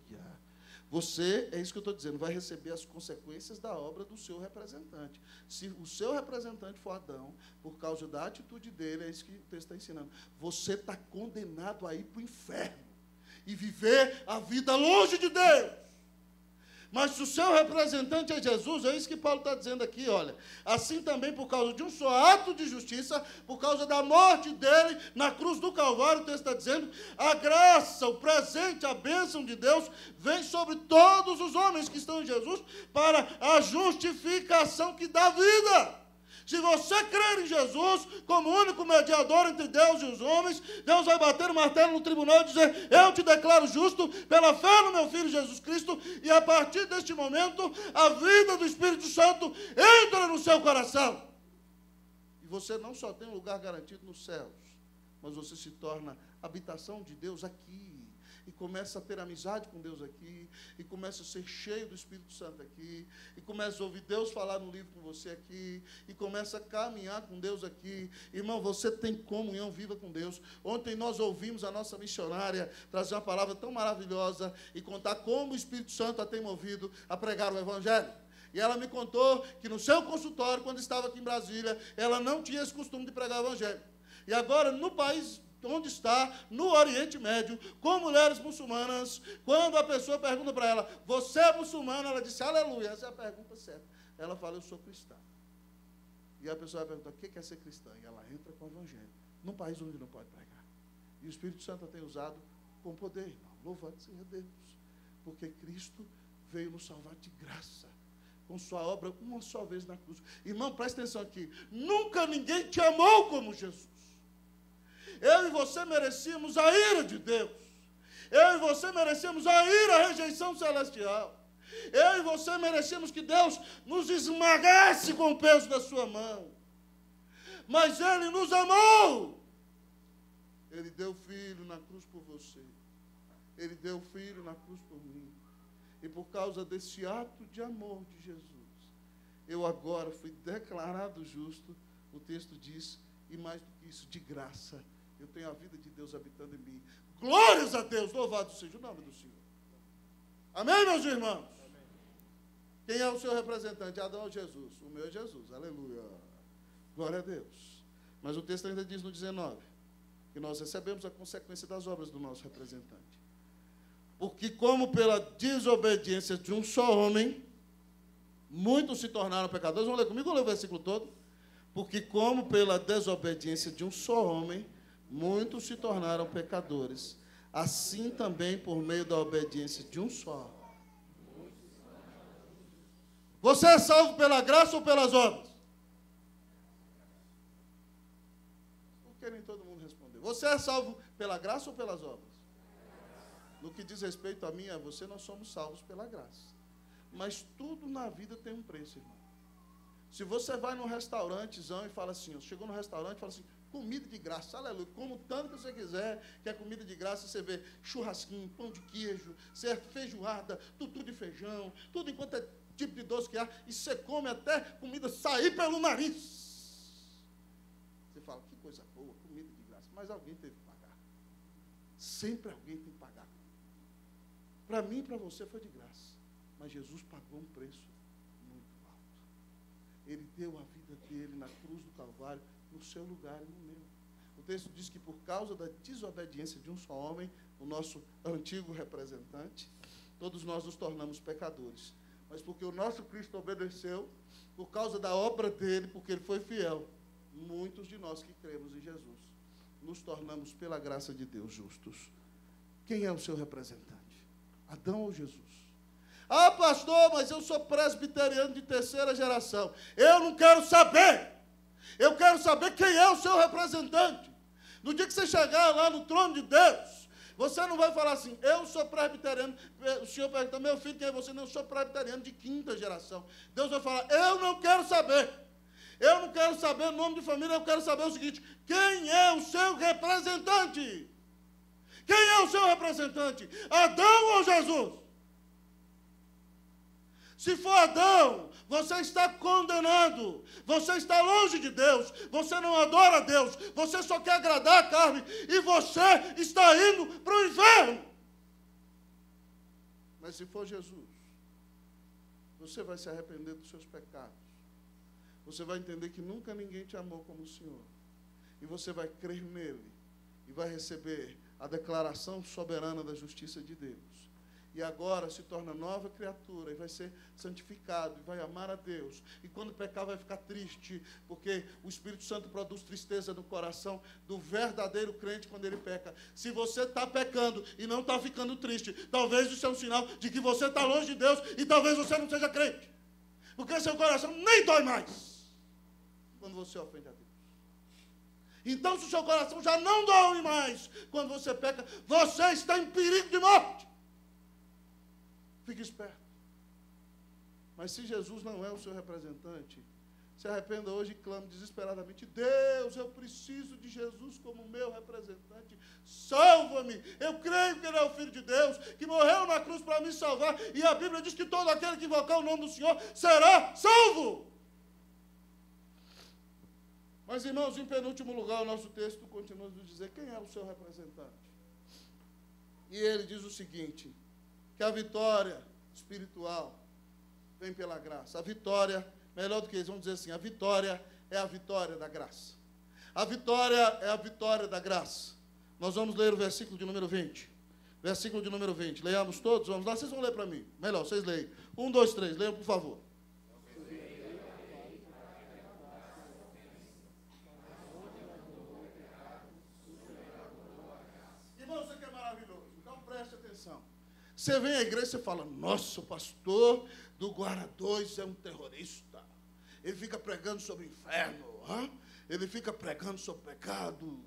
Você, é isso que eu estou dizendo, vai receber as consequências da obra do seu representante. Se o seu representante for Adão, por causa da atitude dele, é isso que o texto está ensinando, você está condenado a ir para o inferno e viver a vida longe de Deus. Mas se o seu representante é Jesus, é isso que Paulo está dizendo aqui, olha. Assim também, por causa de um só ato de justiça, por causa da morte dele na cruz do Calvário, o texto está dizendo, a graça, o presente, a bênção de Deus vem sobre todos os homens que estão em Jesus para a justificação que dá vida. Se você crer em Jesus como único mediador entre Deus e os homens, Deus vai bater o martelo no tribunal e dizer, eu te declaro justo pela fé no meu Filho Jesus Cristo, e a partir deste momento, a vida do Espírito Santo entra no seu coração. E você não só tem um lugar garantido nos céus, mas você se torna habitação de Deus aqui. E começa a ter amizade com Deus aqui, e começa a ser cheio do Espírito Santo aqui, e começa a ouvir Deus falar no livro com você aqui, e começa a caminhar com Deus aqui. Irmão, você tem comunhão viva com Deus. Ontem nós ouvimos a nossa missionária trazer uma palavra tão maravilhosa e contar como o Espírito Santo a tem movido a pregar o Evangelho. E ela me contou que no seu consultório, quando estava aqui em Brasília, ela não tinha esse costume de pregar o Evangelho. E agora, no país onde está, no Oriente Médio, com mulheres muçulmanas, quando a pessoa pergunta para ela, você é muçulmana? Ela disse, aleluia, essa é a pergunta certa. Ela fala, eu sou cristã. E a pessoa vai perguntar, o que é ser cristã? E ela entra com o Evangelho, num país onde não pode pregar. E o Espírito Santo a tem usado com poder, irmão. Louvado seja Deus. Porque Cristo veio nos salvar de graça, com sua obra uma só vez na cruz. Irmão, presta atenção aqui. Nunca ninguém te amou como Jesus. eu e você merecíamos a ira de Deus. Eu e você merecemos a ira, a rejeição celestial. Eu e você merecemos que Deus nos esmagasse com o peso da sua mão. Mas Ele nos amou. Ele deu o Filho na cruz por você. Ele deu o Filho na cruz por mim. E por causa desse ato de amor de Jesus, eu agora fui declarado justo. O texto diz, e mais do que isso, de graça, eu tenho a vida de Deus habitando em mim. Glórias a Deus, louvado seja o nome do Senhor. Amém, meus irmãos? Amém. Quem é o seu representante? Adão ou Jesus? O meu é Jesus, aleluia. Glória a Deus. Mas o texto ainda diz no dezenove, que nós recebemos a consequência das obras do nosso representante. Porque como pela desobediência de um só homem, muitos se tornaram pecadores. Vamos ler comigo, vamos ler o versículo todo. Porque como pela desobediência de um só homem, muitos se tornaram pecadores, assim também por meio da obediência de um só. Você é salvo pela graça ou pelas obras? Por que nem todo mundo respondeu? Você é salvo pela graça ou pelas obras? No que diz respeito a mim e a você, nós somos salvos pela graça. Mas tudo na vida tem um preço, irmão. Se você vai num restaurantezão e fala assim, ó, chegou no restaurante e fala assim, comida de graça, aleluia, como tanto que você quiser, que é comida de graça, você vê churrasquinho, pão de queijo, você é feijoada, tutu de feijão, tudo enquanto é tipo de doce que há, e você come até comida sair pelo nariz. Você fala, que coisa boa, comida de graça, mas alguém teve que pagar. Sempre alguém tem que pagar. Para mim e para você foi de graça, mas Jesus pagou um preço muito alto. Ele deu a vida dele na cruz do Calvário, no seu lugar e no meu. O texto diz que por causa da desobediência de um só homem, o nosso antigo representante, todos nós nos tornamos pecadores. Mas porque o nosso Cristo obedeceu, por causa da obra dele, porque ele foi fiel, muitos de nós que cremos em Jesus, nos tornamos pela graça de Deus justos. Quem é o seu representante? Adão ou Jesus? Ah, pastor, mas eu sou presbiteriano de terceira geração. Eu não quero saber. Eu quero saber quem é o seu representante. No dia que você chegar lá no trono de Deus, você não vai falar assim, eu sou presbiteriano. O senhor pergunta, meu filho, quem é você? Não, eu sou presbiteriano de quinta geração. Deus vai falar, eu não quero saber. Eu não quero saber o nome de família, eu quero saber o seguinte, quem é o seu representante? Quem é o seu representante? Adão ou Jesus? Se for Adão, você está condenado, você está longe de Deus, você não adora a Deus, você só quer agradar a carne, e você está indo para o inferno. Mas se for Jesus, você vai se arrepender dos seus pecados, você vai entender que nunca ninguém te amou como o Senhor, e você vai crer nele, e vai receber a declaração soberana da justiça de Deus. E agora se torna nova criatura, e vai ser santificado, e vai amar a Deus. E quando pecar vai ficar triste, porque o Espírito Santo produz tristeza no coração do verdadeiro crente quando ele peca. Se você está pecando e não está ficando triste, talvez isso é um sinal de que você está longe de Deus, e talvez você não seja crente. Porque seu coração nem dói mais quando você ofende a Deus. Então, se o seu coração já não dói mais quando você peca, você está em perigo de morte. Fique esperto. Mas se Jesus não é o seu representante, se arrependa hoje e clame desesperadamente, Deus, eu preciso de Jesus como meu representante, salva-me, eu creio que Ele é o Filho de Deus, que morreu na cruz para me salvar, e a Bíblia diz que todo aquele que invocar o nome do Senhor será salvo. Mas, irmãos, em penúltimo lugar, o nosso texto continua a nos dizer quem é o seu representante. E ele diz o seguinte, que a vitória espiritual vem pela graça. A vitória, melhor do que isso, vamos dizer assim, a vitória é a vitória da graça. A vitória é a vitória da graça. Nós vamos ler o versículo de número vinte. Versículo de número vinte. Leiamos todos? Vamos lá, vocês vão ler para mim. Melhor, vocês leem. Um, dois, três. Leiam, por favor. Irmão, isso aqui é maravilhoso. Então preste atenção. Você vem à igreja e fala, nossa, o pastor do Guará dois é um terrorista. Ele fica pregando sobre o inferno. Hein? Ele fica pregando sobre pecado.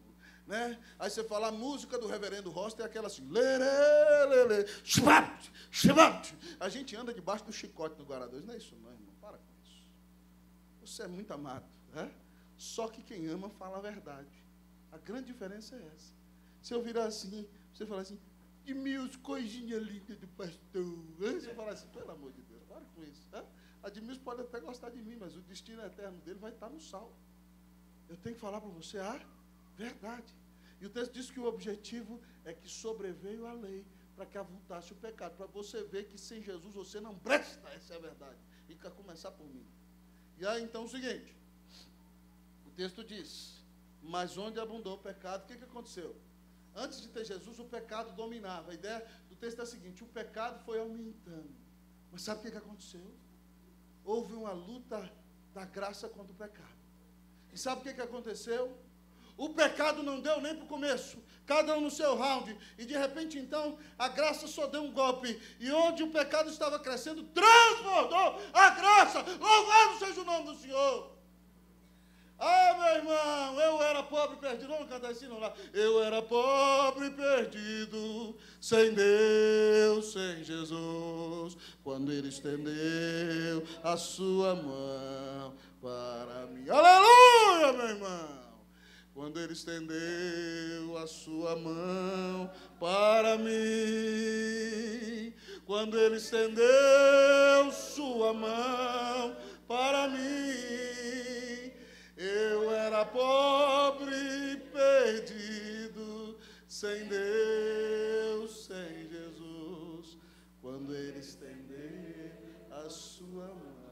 né? Aí você fala, a música do reverendo Rosta é aquela assim, lê, lê, lê, lê, shibap, shibap. A gente anda debaixo do chicote do Guará dois, não é isso não, irmão, para com isso. Você é muito amado, né? Só que quem ama fala a verdade. A grande diferença é essa. Se eu virar assim, você falar assim, de mil coisinhas lindas do pastor, né? Você fala assim, pelo amor de Deus, para com isso, né? A Edmilson pode até gostar de mim, mas o destino eterno dele vai estar no sal. Eu tenho que falar para você a verdade. E o texto diz que o objetivo é que sobreveio a lei para que avultasse o pecado. Para você ver que sem Jesus você não presta, essa é a verdade. E quer começar por mim. E aí então é o seguinte, o texto diz, mas onde abundou o pecado, o que, que aconteceu? Antes de ter Jesus, o pecado dominava. A ideia do texto é a seguinte, o pecado foi aumentando. Mas sabe o que, que aconteceu? Houve uma luta da graça contra o pecado. E sabe o que, que aconteceu? O pecado não deu nem para o começo, cada um no seu round, e de repente então, a graça só deu um golpe, e onde o pecado estava crescendo, transbordou a graça, louvado seja o nome do Senhor. Ah, meu irmão, eu era pobre e perdido, vamos cantar assim, não lá. Eu era pobre e perdido, sem Deus, sem Jesus, quando Ele estendeu a sua mão para mim. Aleluia, meu irmão! Quando Ele estendeu a sua mão para mim, quando Ele estendeu sua mão para mim, eu era pobre e perdido, sem Deus, sem Jesus, quando Ele estendeu a sua mão.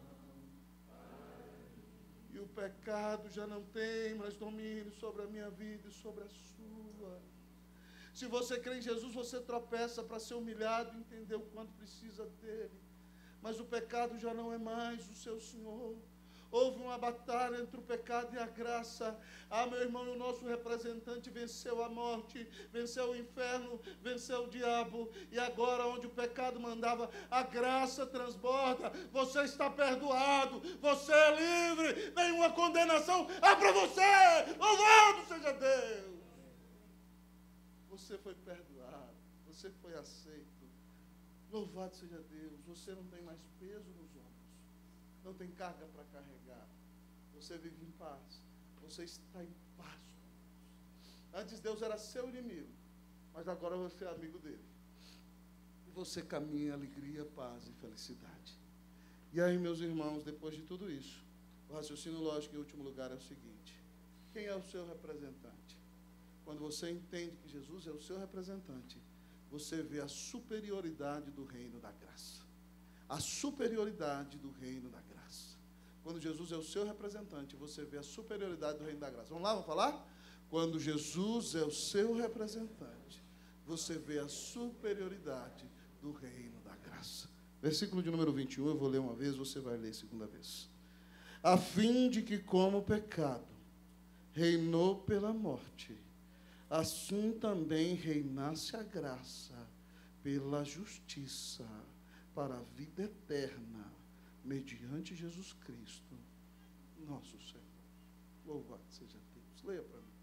E o pecado já não tem mais domínio sobre a minha vida e sobre a sua. Se você crê em Jesus, você tropeça para ser humilhado e entender o quanto precisa dele. Mas o pecado já não é mais o seu Senhor. Houve uma batalha entre o pecado e a graça. Ah, meu irmão, o nosso representante venceu a morte, venceu o inferno, venceu o diabo. E agora, onde o pecado mandava, a graça transborda. Você está perdoado, você é livre, nenhuma condenação há para você. Louvado seja Deus! Você foi perdoado, você foi aceito. Louvado seja Deus, você não tem mais peso nos ombros. Não tem carga para carregar. Você vive em paz. Você está em paz. Antes Deus era seu inimigo, mas agora você é amigo dele. E você caminha em alegria, paz e felicidade. E aí, meus irmãos, depois de tudo isso, o raciocínio lógico em último lugar é o seguinte: quem é o seu representante? Quando você entende que Jesus é o seu representante, você vê a superioridade do reino da graça. A superioridade do reino da graça. Quando Jesus é o seu representante, você vê a superioridade do reino da graça. Vamos lá, vamos falar? Quando Jesus é o seu representante, você vê a superioridade do reino da graça. Versículo de número vinte e um, eu vou ler uma vez, você vai ler a segunda vez. A fim de que, como o pecado reinou pela morte, assim também reinasse a graça pela justiça, para a vida eterna, mediante Jesus Cristo, nosso Senhor. Louvado seja Deus. Leia para mim.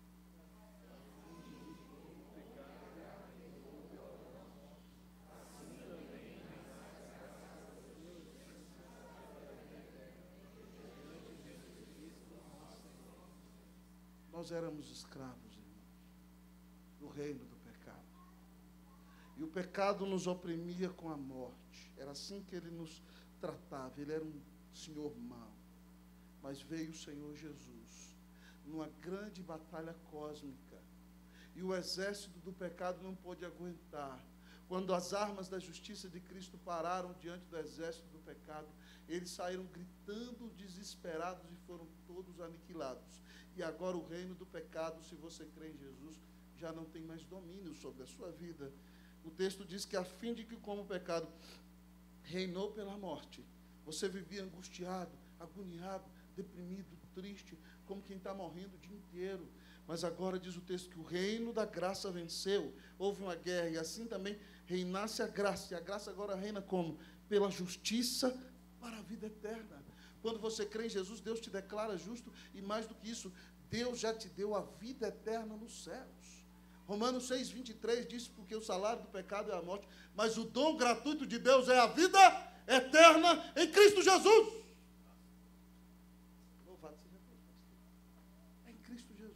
Nós éramos escravos, irmãos, do reino do pecado. E o pecado nos oprimia com a morte. Era assim que ele nos tratava. Ele era um senhor mau. Mas veio o Senhor Jesus numa grande batalha cósmica. E o exército do pecado não pôde aguentar. Quando as armas da justiça de Cristo pararam diante do exército do pecado, eles saíram gritando desesperados e foram todos aniquilados. E agora o reino do pecado, se você crê em Jesus, já não tem mais domínio sobre a sua vida. O texto diz que a fim de que, como o pecado reinou pela morte, você vivia angustiado, agoniado, deprimido, triste, como quem está morrendo o dia inteiro. Mas agora diz o texto que o reino da graça venceu, houve uma guerra, e assim também reinasse a graça. E a graça agora reina como? Pela justiça para a vida eterna. Quando você crê em Jesus, Deus te declara justo, e mais do que isso, Deus já te deu a vida eterna nos céus. Romanos seis, vinte e três diz, porque o salário do pecado é a morte, mas o dom gratuito de Deus é a vida eterna em Cristo Jesus. Louvado seja Deus, pastor. É em Cristo Jesus.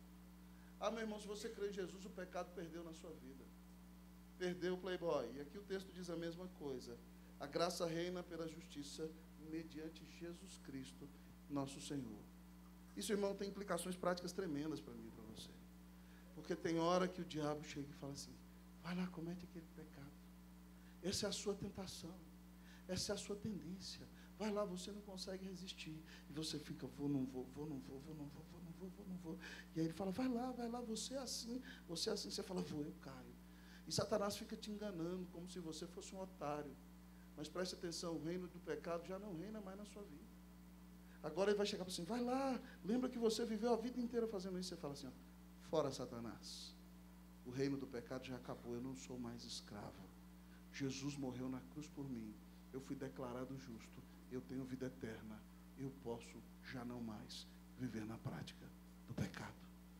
Ah, meu irmão, se você crê em Jesus, o pecado perdeu na sua vida. Perdeu o playboy. E aqui o texto diz a mesma coisa. A graça reina pela justiça mediante Jesus Cristo, nosso Senhor. Isso, irmão, tem implicações práticas tremendas para mim e para você. Porque tem hora que o diabo chega e fala assim, vai lá, comete aquele pecado. Essa é a sua tentação. Essa é a sua tendência. Vai lá, você não consegue resistir. E você fica, vou, não vou, vou, não vou, vou, não vou, vou, não vou, vou, não vou. E aí ele fala, vai lá, vai lá, você é assim, você é assim. Você fala, vou, eu caio. E Satanás fica te enganando, como se você fosse um otário. Mas preste atenção, o reino do pecado já não reina mais na sua vida. Agora ele vai chegar para você, vai lá, lembra que você viveu a vida inteira fazendo isso. Você fala assim, ó, fora Satanás. O reino do pecado já acabou, eu não sou mais escravo. Jesus morreu na cruz por mim. Eu fui declarado justo. Eu tenho vida eterna. Eu posso já não mais viver na prática do pecado.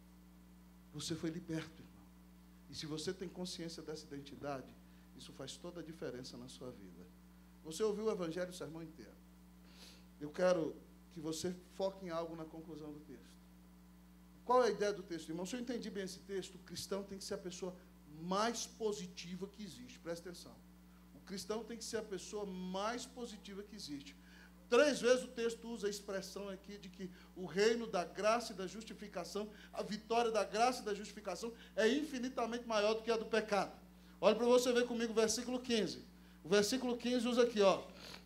Você foi liberto, irmão. E se você tem consciência dessa identidade, isso faz toda a diferença na sua vida. Você ouviu o evangelho, o sermão inteiro. Eu quero que você foque em algo na conclusão do texto. Qual é a ideia do texto, irmão? Se eu entendi bem esse texto, o cristão tem que ser a pessoa mais positiva que existe. Presta atenção. O cristão tem que ser a pessoa mais positiva que existe. Três vezes o texto usa a expressão aqui de que o reino da graça e da justificação, a vitória da graça e da justificação é infinitamente maior do que a do pecado. Olha para você ver comigo o versículo quinze. O versículo quinze usa aqui, ó.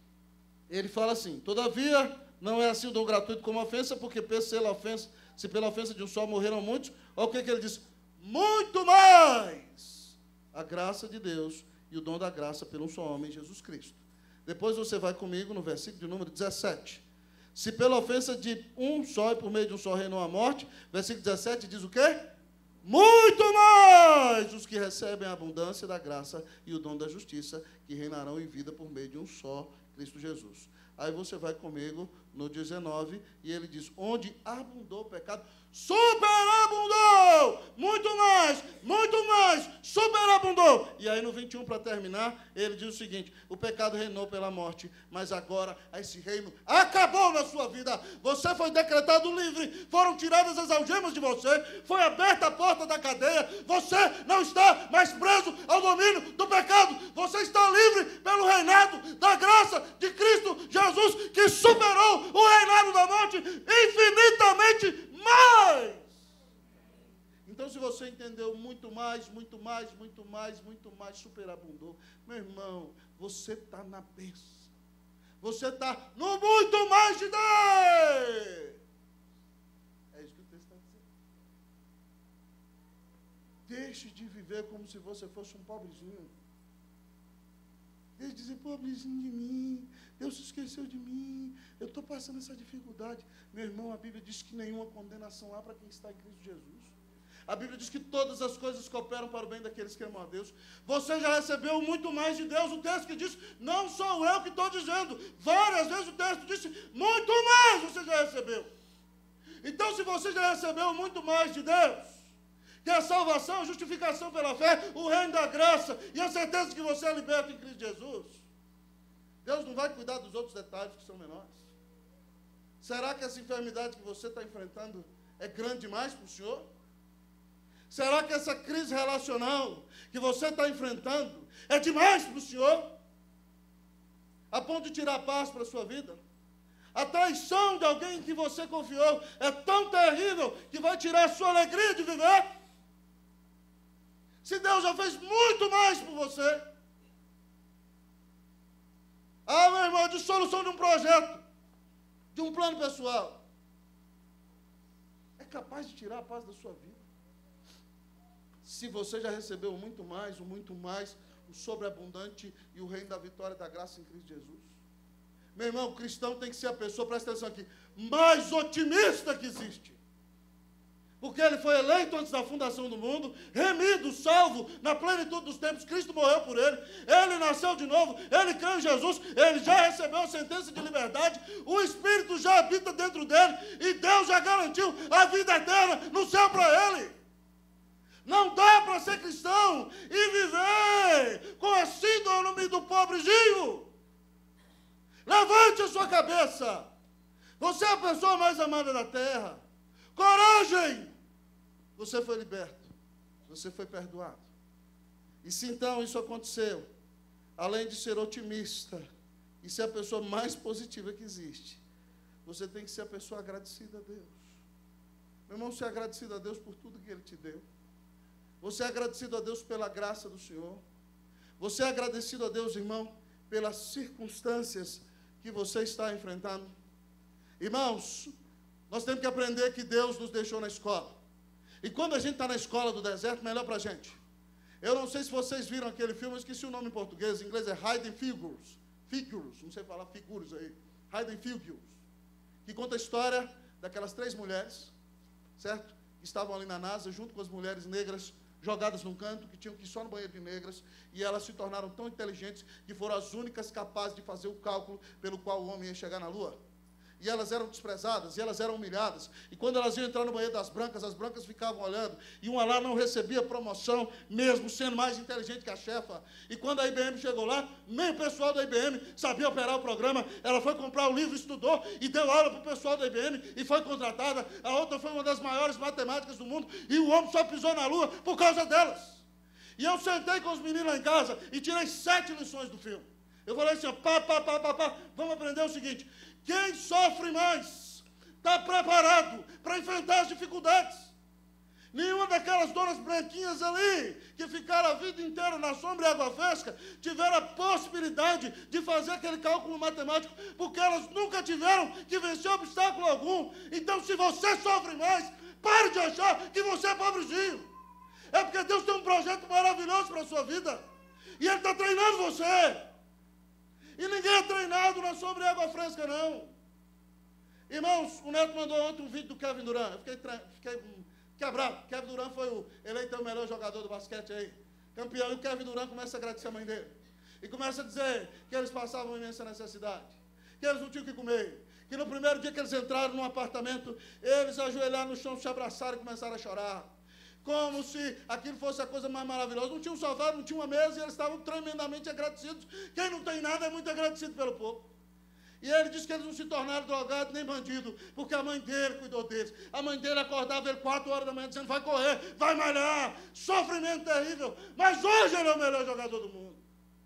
Ele fala assim, todavia, não é assim o dom gratuito como ofensa, porque pela ofensa, se pela ofensa de um só morreram muitos, olha o que, que ele diz, muito mais a graça de Deus e o dom da graça pelo um só homem, Jesus Cristo. Depois você vai comigo no versículo de número dezessete. Se pela ofensa de um só e por meio de um só reinou a morte, versículo dezessete diz o quê? Muito mais os que recebem a abundância da graça e o dom da justiça, que reinarão em vida por meio de um só, Cristo Jesus. Aí você vai comigo no dezenove, e ele diz, onde abundou o pecado, superabundou, muito mais, muito mais, superabundou. E aí no vinte e um, para terminar, ele diz o seguinte, o pecado reinou pela morte, mas agora esse reino acabou na sua vida, você foi decretado livre, foram tiradas as algemas de você, foi aberta a porta da cadeia, você não está mais preso ao domínio do pecado, você está livre pelo reinado da graça de Cristo Jesus, que superou o reinado da morte infinitamente mais. Então, se você entendeu muito mais, muito mais, muito mais, muito mais, superabundou, meu irmão, você está na bênção. Você está no muito mais de Deus. É isso que o texto está dizendo. Deixe de viver como se você fosse um pobrezinho. Deixe de dizer, pobrezinho de mim, Deus se esqueceu de mim, eu estou passando essa dificuldade. Meu irmão, a Bíblia diz que nenhuma condenação há para quem está em Cristo Jesus. A Bíblia diz que todas as coisas cooperam para o bem daqueles que amam a Deus. Você já recebeu muito mais de Deus. O texto que diz, não sou eu que estou dizendo. Várias vezes o texto disse, muito mais você já recebeu. Então, se você já recebeu muito mais de Deus, que é a salvação, a justificação pela fé, o reino da graça e a certeza de que você é liberto em Cristo Jesus, Deus não vai cuidar dos outros detalhes que são menores? Será que essa enfermidade que você está enfrentando é grande demais para o Senhor? Será que essa crise relacional que você está enfrentando é demais para o Senhor? A ponto de tirar a paz para a sua vida? A traição de alguém em que você confiou é tão terrível que vai tirar a sua alegria de viver? Se Deus já fez muito mais por você. Ah, meu irmão, de solução de um projeto, de um plano pessoal, é capaz de tirar a paz da sua vida. Se você já recebeu muito mais, o muito mais, o sobreabundante e o reino da vitória da graça em Cristo Jesus. Meu irmão, o cristão tem que ser a pessoa, presta atenção aqui, mais otimista que existe. porque ele foi eleito antes da fundação do mundo, remido, salvo, na plenitude dos tempos, Cristo morreu por ele, ele nasceu de novo, ele creu em Jesus, ele já recebeu a sentença de liberdade, o Espírito já habita dentro dele, e Deus já garantiu a vida eterna no céu para ele. Não dá para ser cristão e viver com a síndrome do pobrezinho. Levante a sua cabeça. Você é a pessoa mais amada da terra. Coragem! Você foi liberto. Você foi perdoado. E se então isso aconteceu, além de ser otimista e ser a pessoa mais positiva que existe, você tem que ser a pessoa agradecida a Deus. Meu irmão, ser agradecido a Deus por tudo que Ele te deu. Você é agradecido a Deus pela graça do Senhor. Você é agradecido a Deus, irmão, pelas circunstâncias que você está enfrentando. Irmãos, nós temos que aprender que Deus nos deixou na escola. E quando a gente está na escola do deserto, melhor para a gente. Eu não sei se vocês viram aquele filme, eu esqueci o nome em português, em inglês é Hidden Figures. Figures, não sei falar figuras aí. Hidden Figures. Que conta a história daquelas três mulheres, certo? Que estavam ali na NASA, junto com as mulheres negras, jogadas num canto, que tinham que ir só no banheiro de negras, e elas se tornaram tão inteligentes que foram as únicas capazes de fazer o cálculo pelo qual o homem ia chegar na Lua. E elas eram desprezadas, e elas eram humilhadas. E quando elas iam entrar no banheiro das brancas, as brancas ficavam olhando, e uma lá não recebia promoção, mesmo sendo mais inteligente que a chefa. E quando a I B M chegou lá, nem o pessoal da I B M sabia operar o programa. Ela foi comprar o livro, estudou, e deu aula para o pessoal da I B M, e foi contratada. A outra foi uma das maiores matemáticas do mundo, e o homem só pisou na Lua por causa delas. E eu sentei com os meninos lá em casa, e tirei sete lições do filme. Eu falei assim, ó, pá, pá, pá, pá, pá, vamos aprender o seguinte: quem sofre mais está preparado para enfrentar as dificuldades. Nenhuma daquelas donas branquinhas ali, que ficaram a vida inteira na sombra e água fresca, tiveram a possibilidade de fazer aquele cálculo matemático, porque elas nunca tiveram que vencer obstáculo algum. Então, se você sofre mais, pare de achar que você é pobrezinho. É porque Deus tem um projeto maravilhoso para a sua vida, e Ele está treinando você. E ninguém é treinado na sombra e água fresca, não. Irmãos, o Neto mandou ontem um vídeo do Kevin Durant. Eu fiquei, fiquei quebrado. Kevin Durant foi o eleito o melhor jogador do basquete aí. Campeão. E o Kevin Durant começa a agradecer a mãe dele. E começa a dizer que eles passavam imensa necessidade. Que eles não tinham o que comer. Que no primeiro dia que eles entraram num apartamento, eles ajoelharam no chão, se abraçaram e começaram a chorar. Como se aquilo fosse a coisa mais maravilhosa. Não tinha um sofá, não tinha uma mesa, e eles estavam tremendamente agradecidos. Quem não tem nada é muito agradecido pelo povo. E ele disse que eles não se tornaram drogados nem bandidos, porque a mãe dele cuidou deles. A mãe dele acordava ele quatro horas da manhã dizendo, vai correr, vai malhar, sofrimento terrível, mas hoje ele é o melhor jogador do mundo.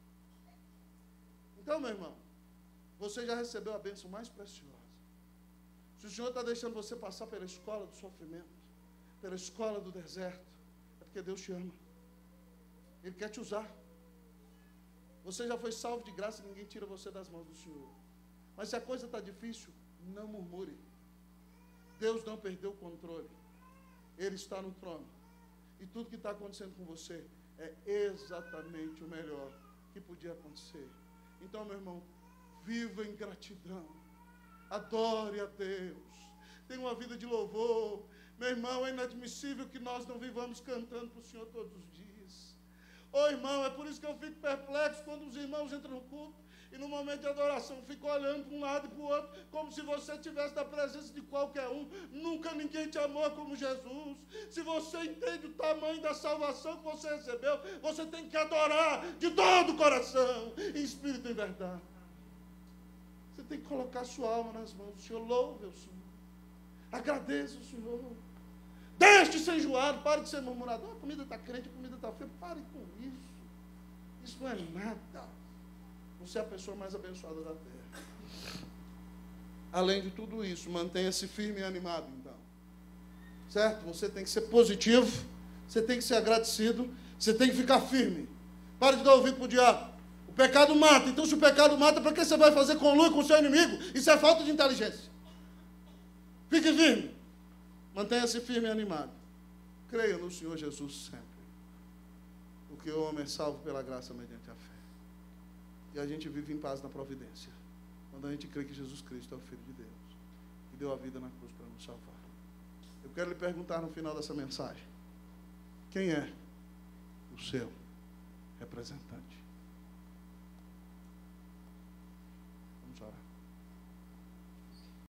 Então, meu irmão, você já recebeu a bênção mais preciosa. Se o Senhor está deixando você passar pela escola do sofrimento, pela escola do deserto, é porque Deus te ama. Ele quer te usar. Você já foi salvo de graça, ninguém tira você das mãos do Senhor. Mas se a coisa está difícil, não murmure. Deus não perdeu o controle. Ele está no trono. E tudo que está acontecendo com você é exatamente o melhor que podia acontecer. Então, meu irmão, viva em gratidão. Adore a Deus. Tenha uma vida de louvor. Meu irmão, é inadmissível que nós não vivamos cantando para o Senhor todos os dias. Ô irmão, é por isso que eu fico perplexo quando os irmãos entram no culto e no momento de adoração ficam olhando para um lado e para o outro, como se você estivesse na presença de qualquer um. Nunca ninguém te amou como Jesus. Se você entende o tamanho da salvação que você recebeu, você tem que adorar de todo o coração, em espírito e em verdade. Você tem que colocar sua alma nas mãos do Senhor. Louve o Senhor. Agradeça o Senhor. Deixe de ser enjoado, pare de ser murmurador. A comida está crente, a comida está feia. Pare com isso. Isso não é nada. Você é a pessoa mais abençoada da terra. Além de tudo isso, mantenha-se firme e animado, então. Certo? Você tem que ser positivo, você tem que ser agradecido, você tem que ficar firme. Pare de dar ouvido para o diabo. O pecado mata. Então, se o pecado mata, para que você vai fazer conluio com o seu inimigo? Isso é falta de inteligência. Fique firme. Mantenha-se firme e animado. Creia no Senhor Jesus sempre. Porque o homem é salvo pela graça mediante a fé. E a gente vive em paz na providência. Quando a gente crê que Jesus Cristo é o Filho de Deus. Que deu a vida na cruz para nos salvar. Eu quero lhe perguntar no final dessa mensagem: quem é o seu representante?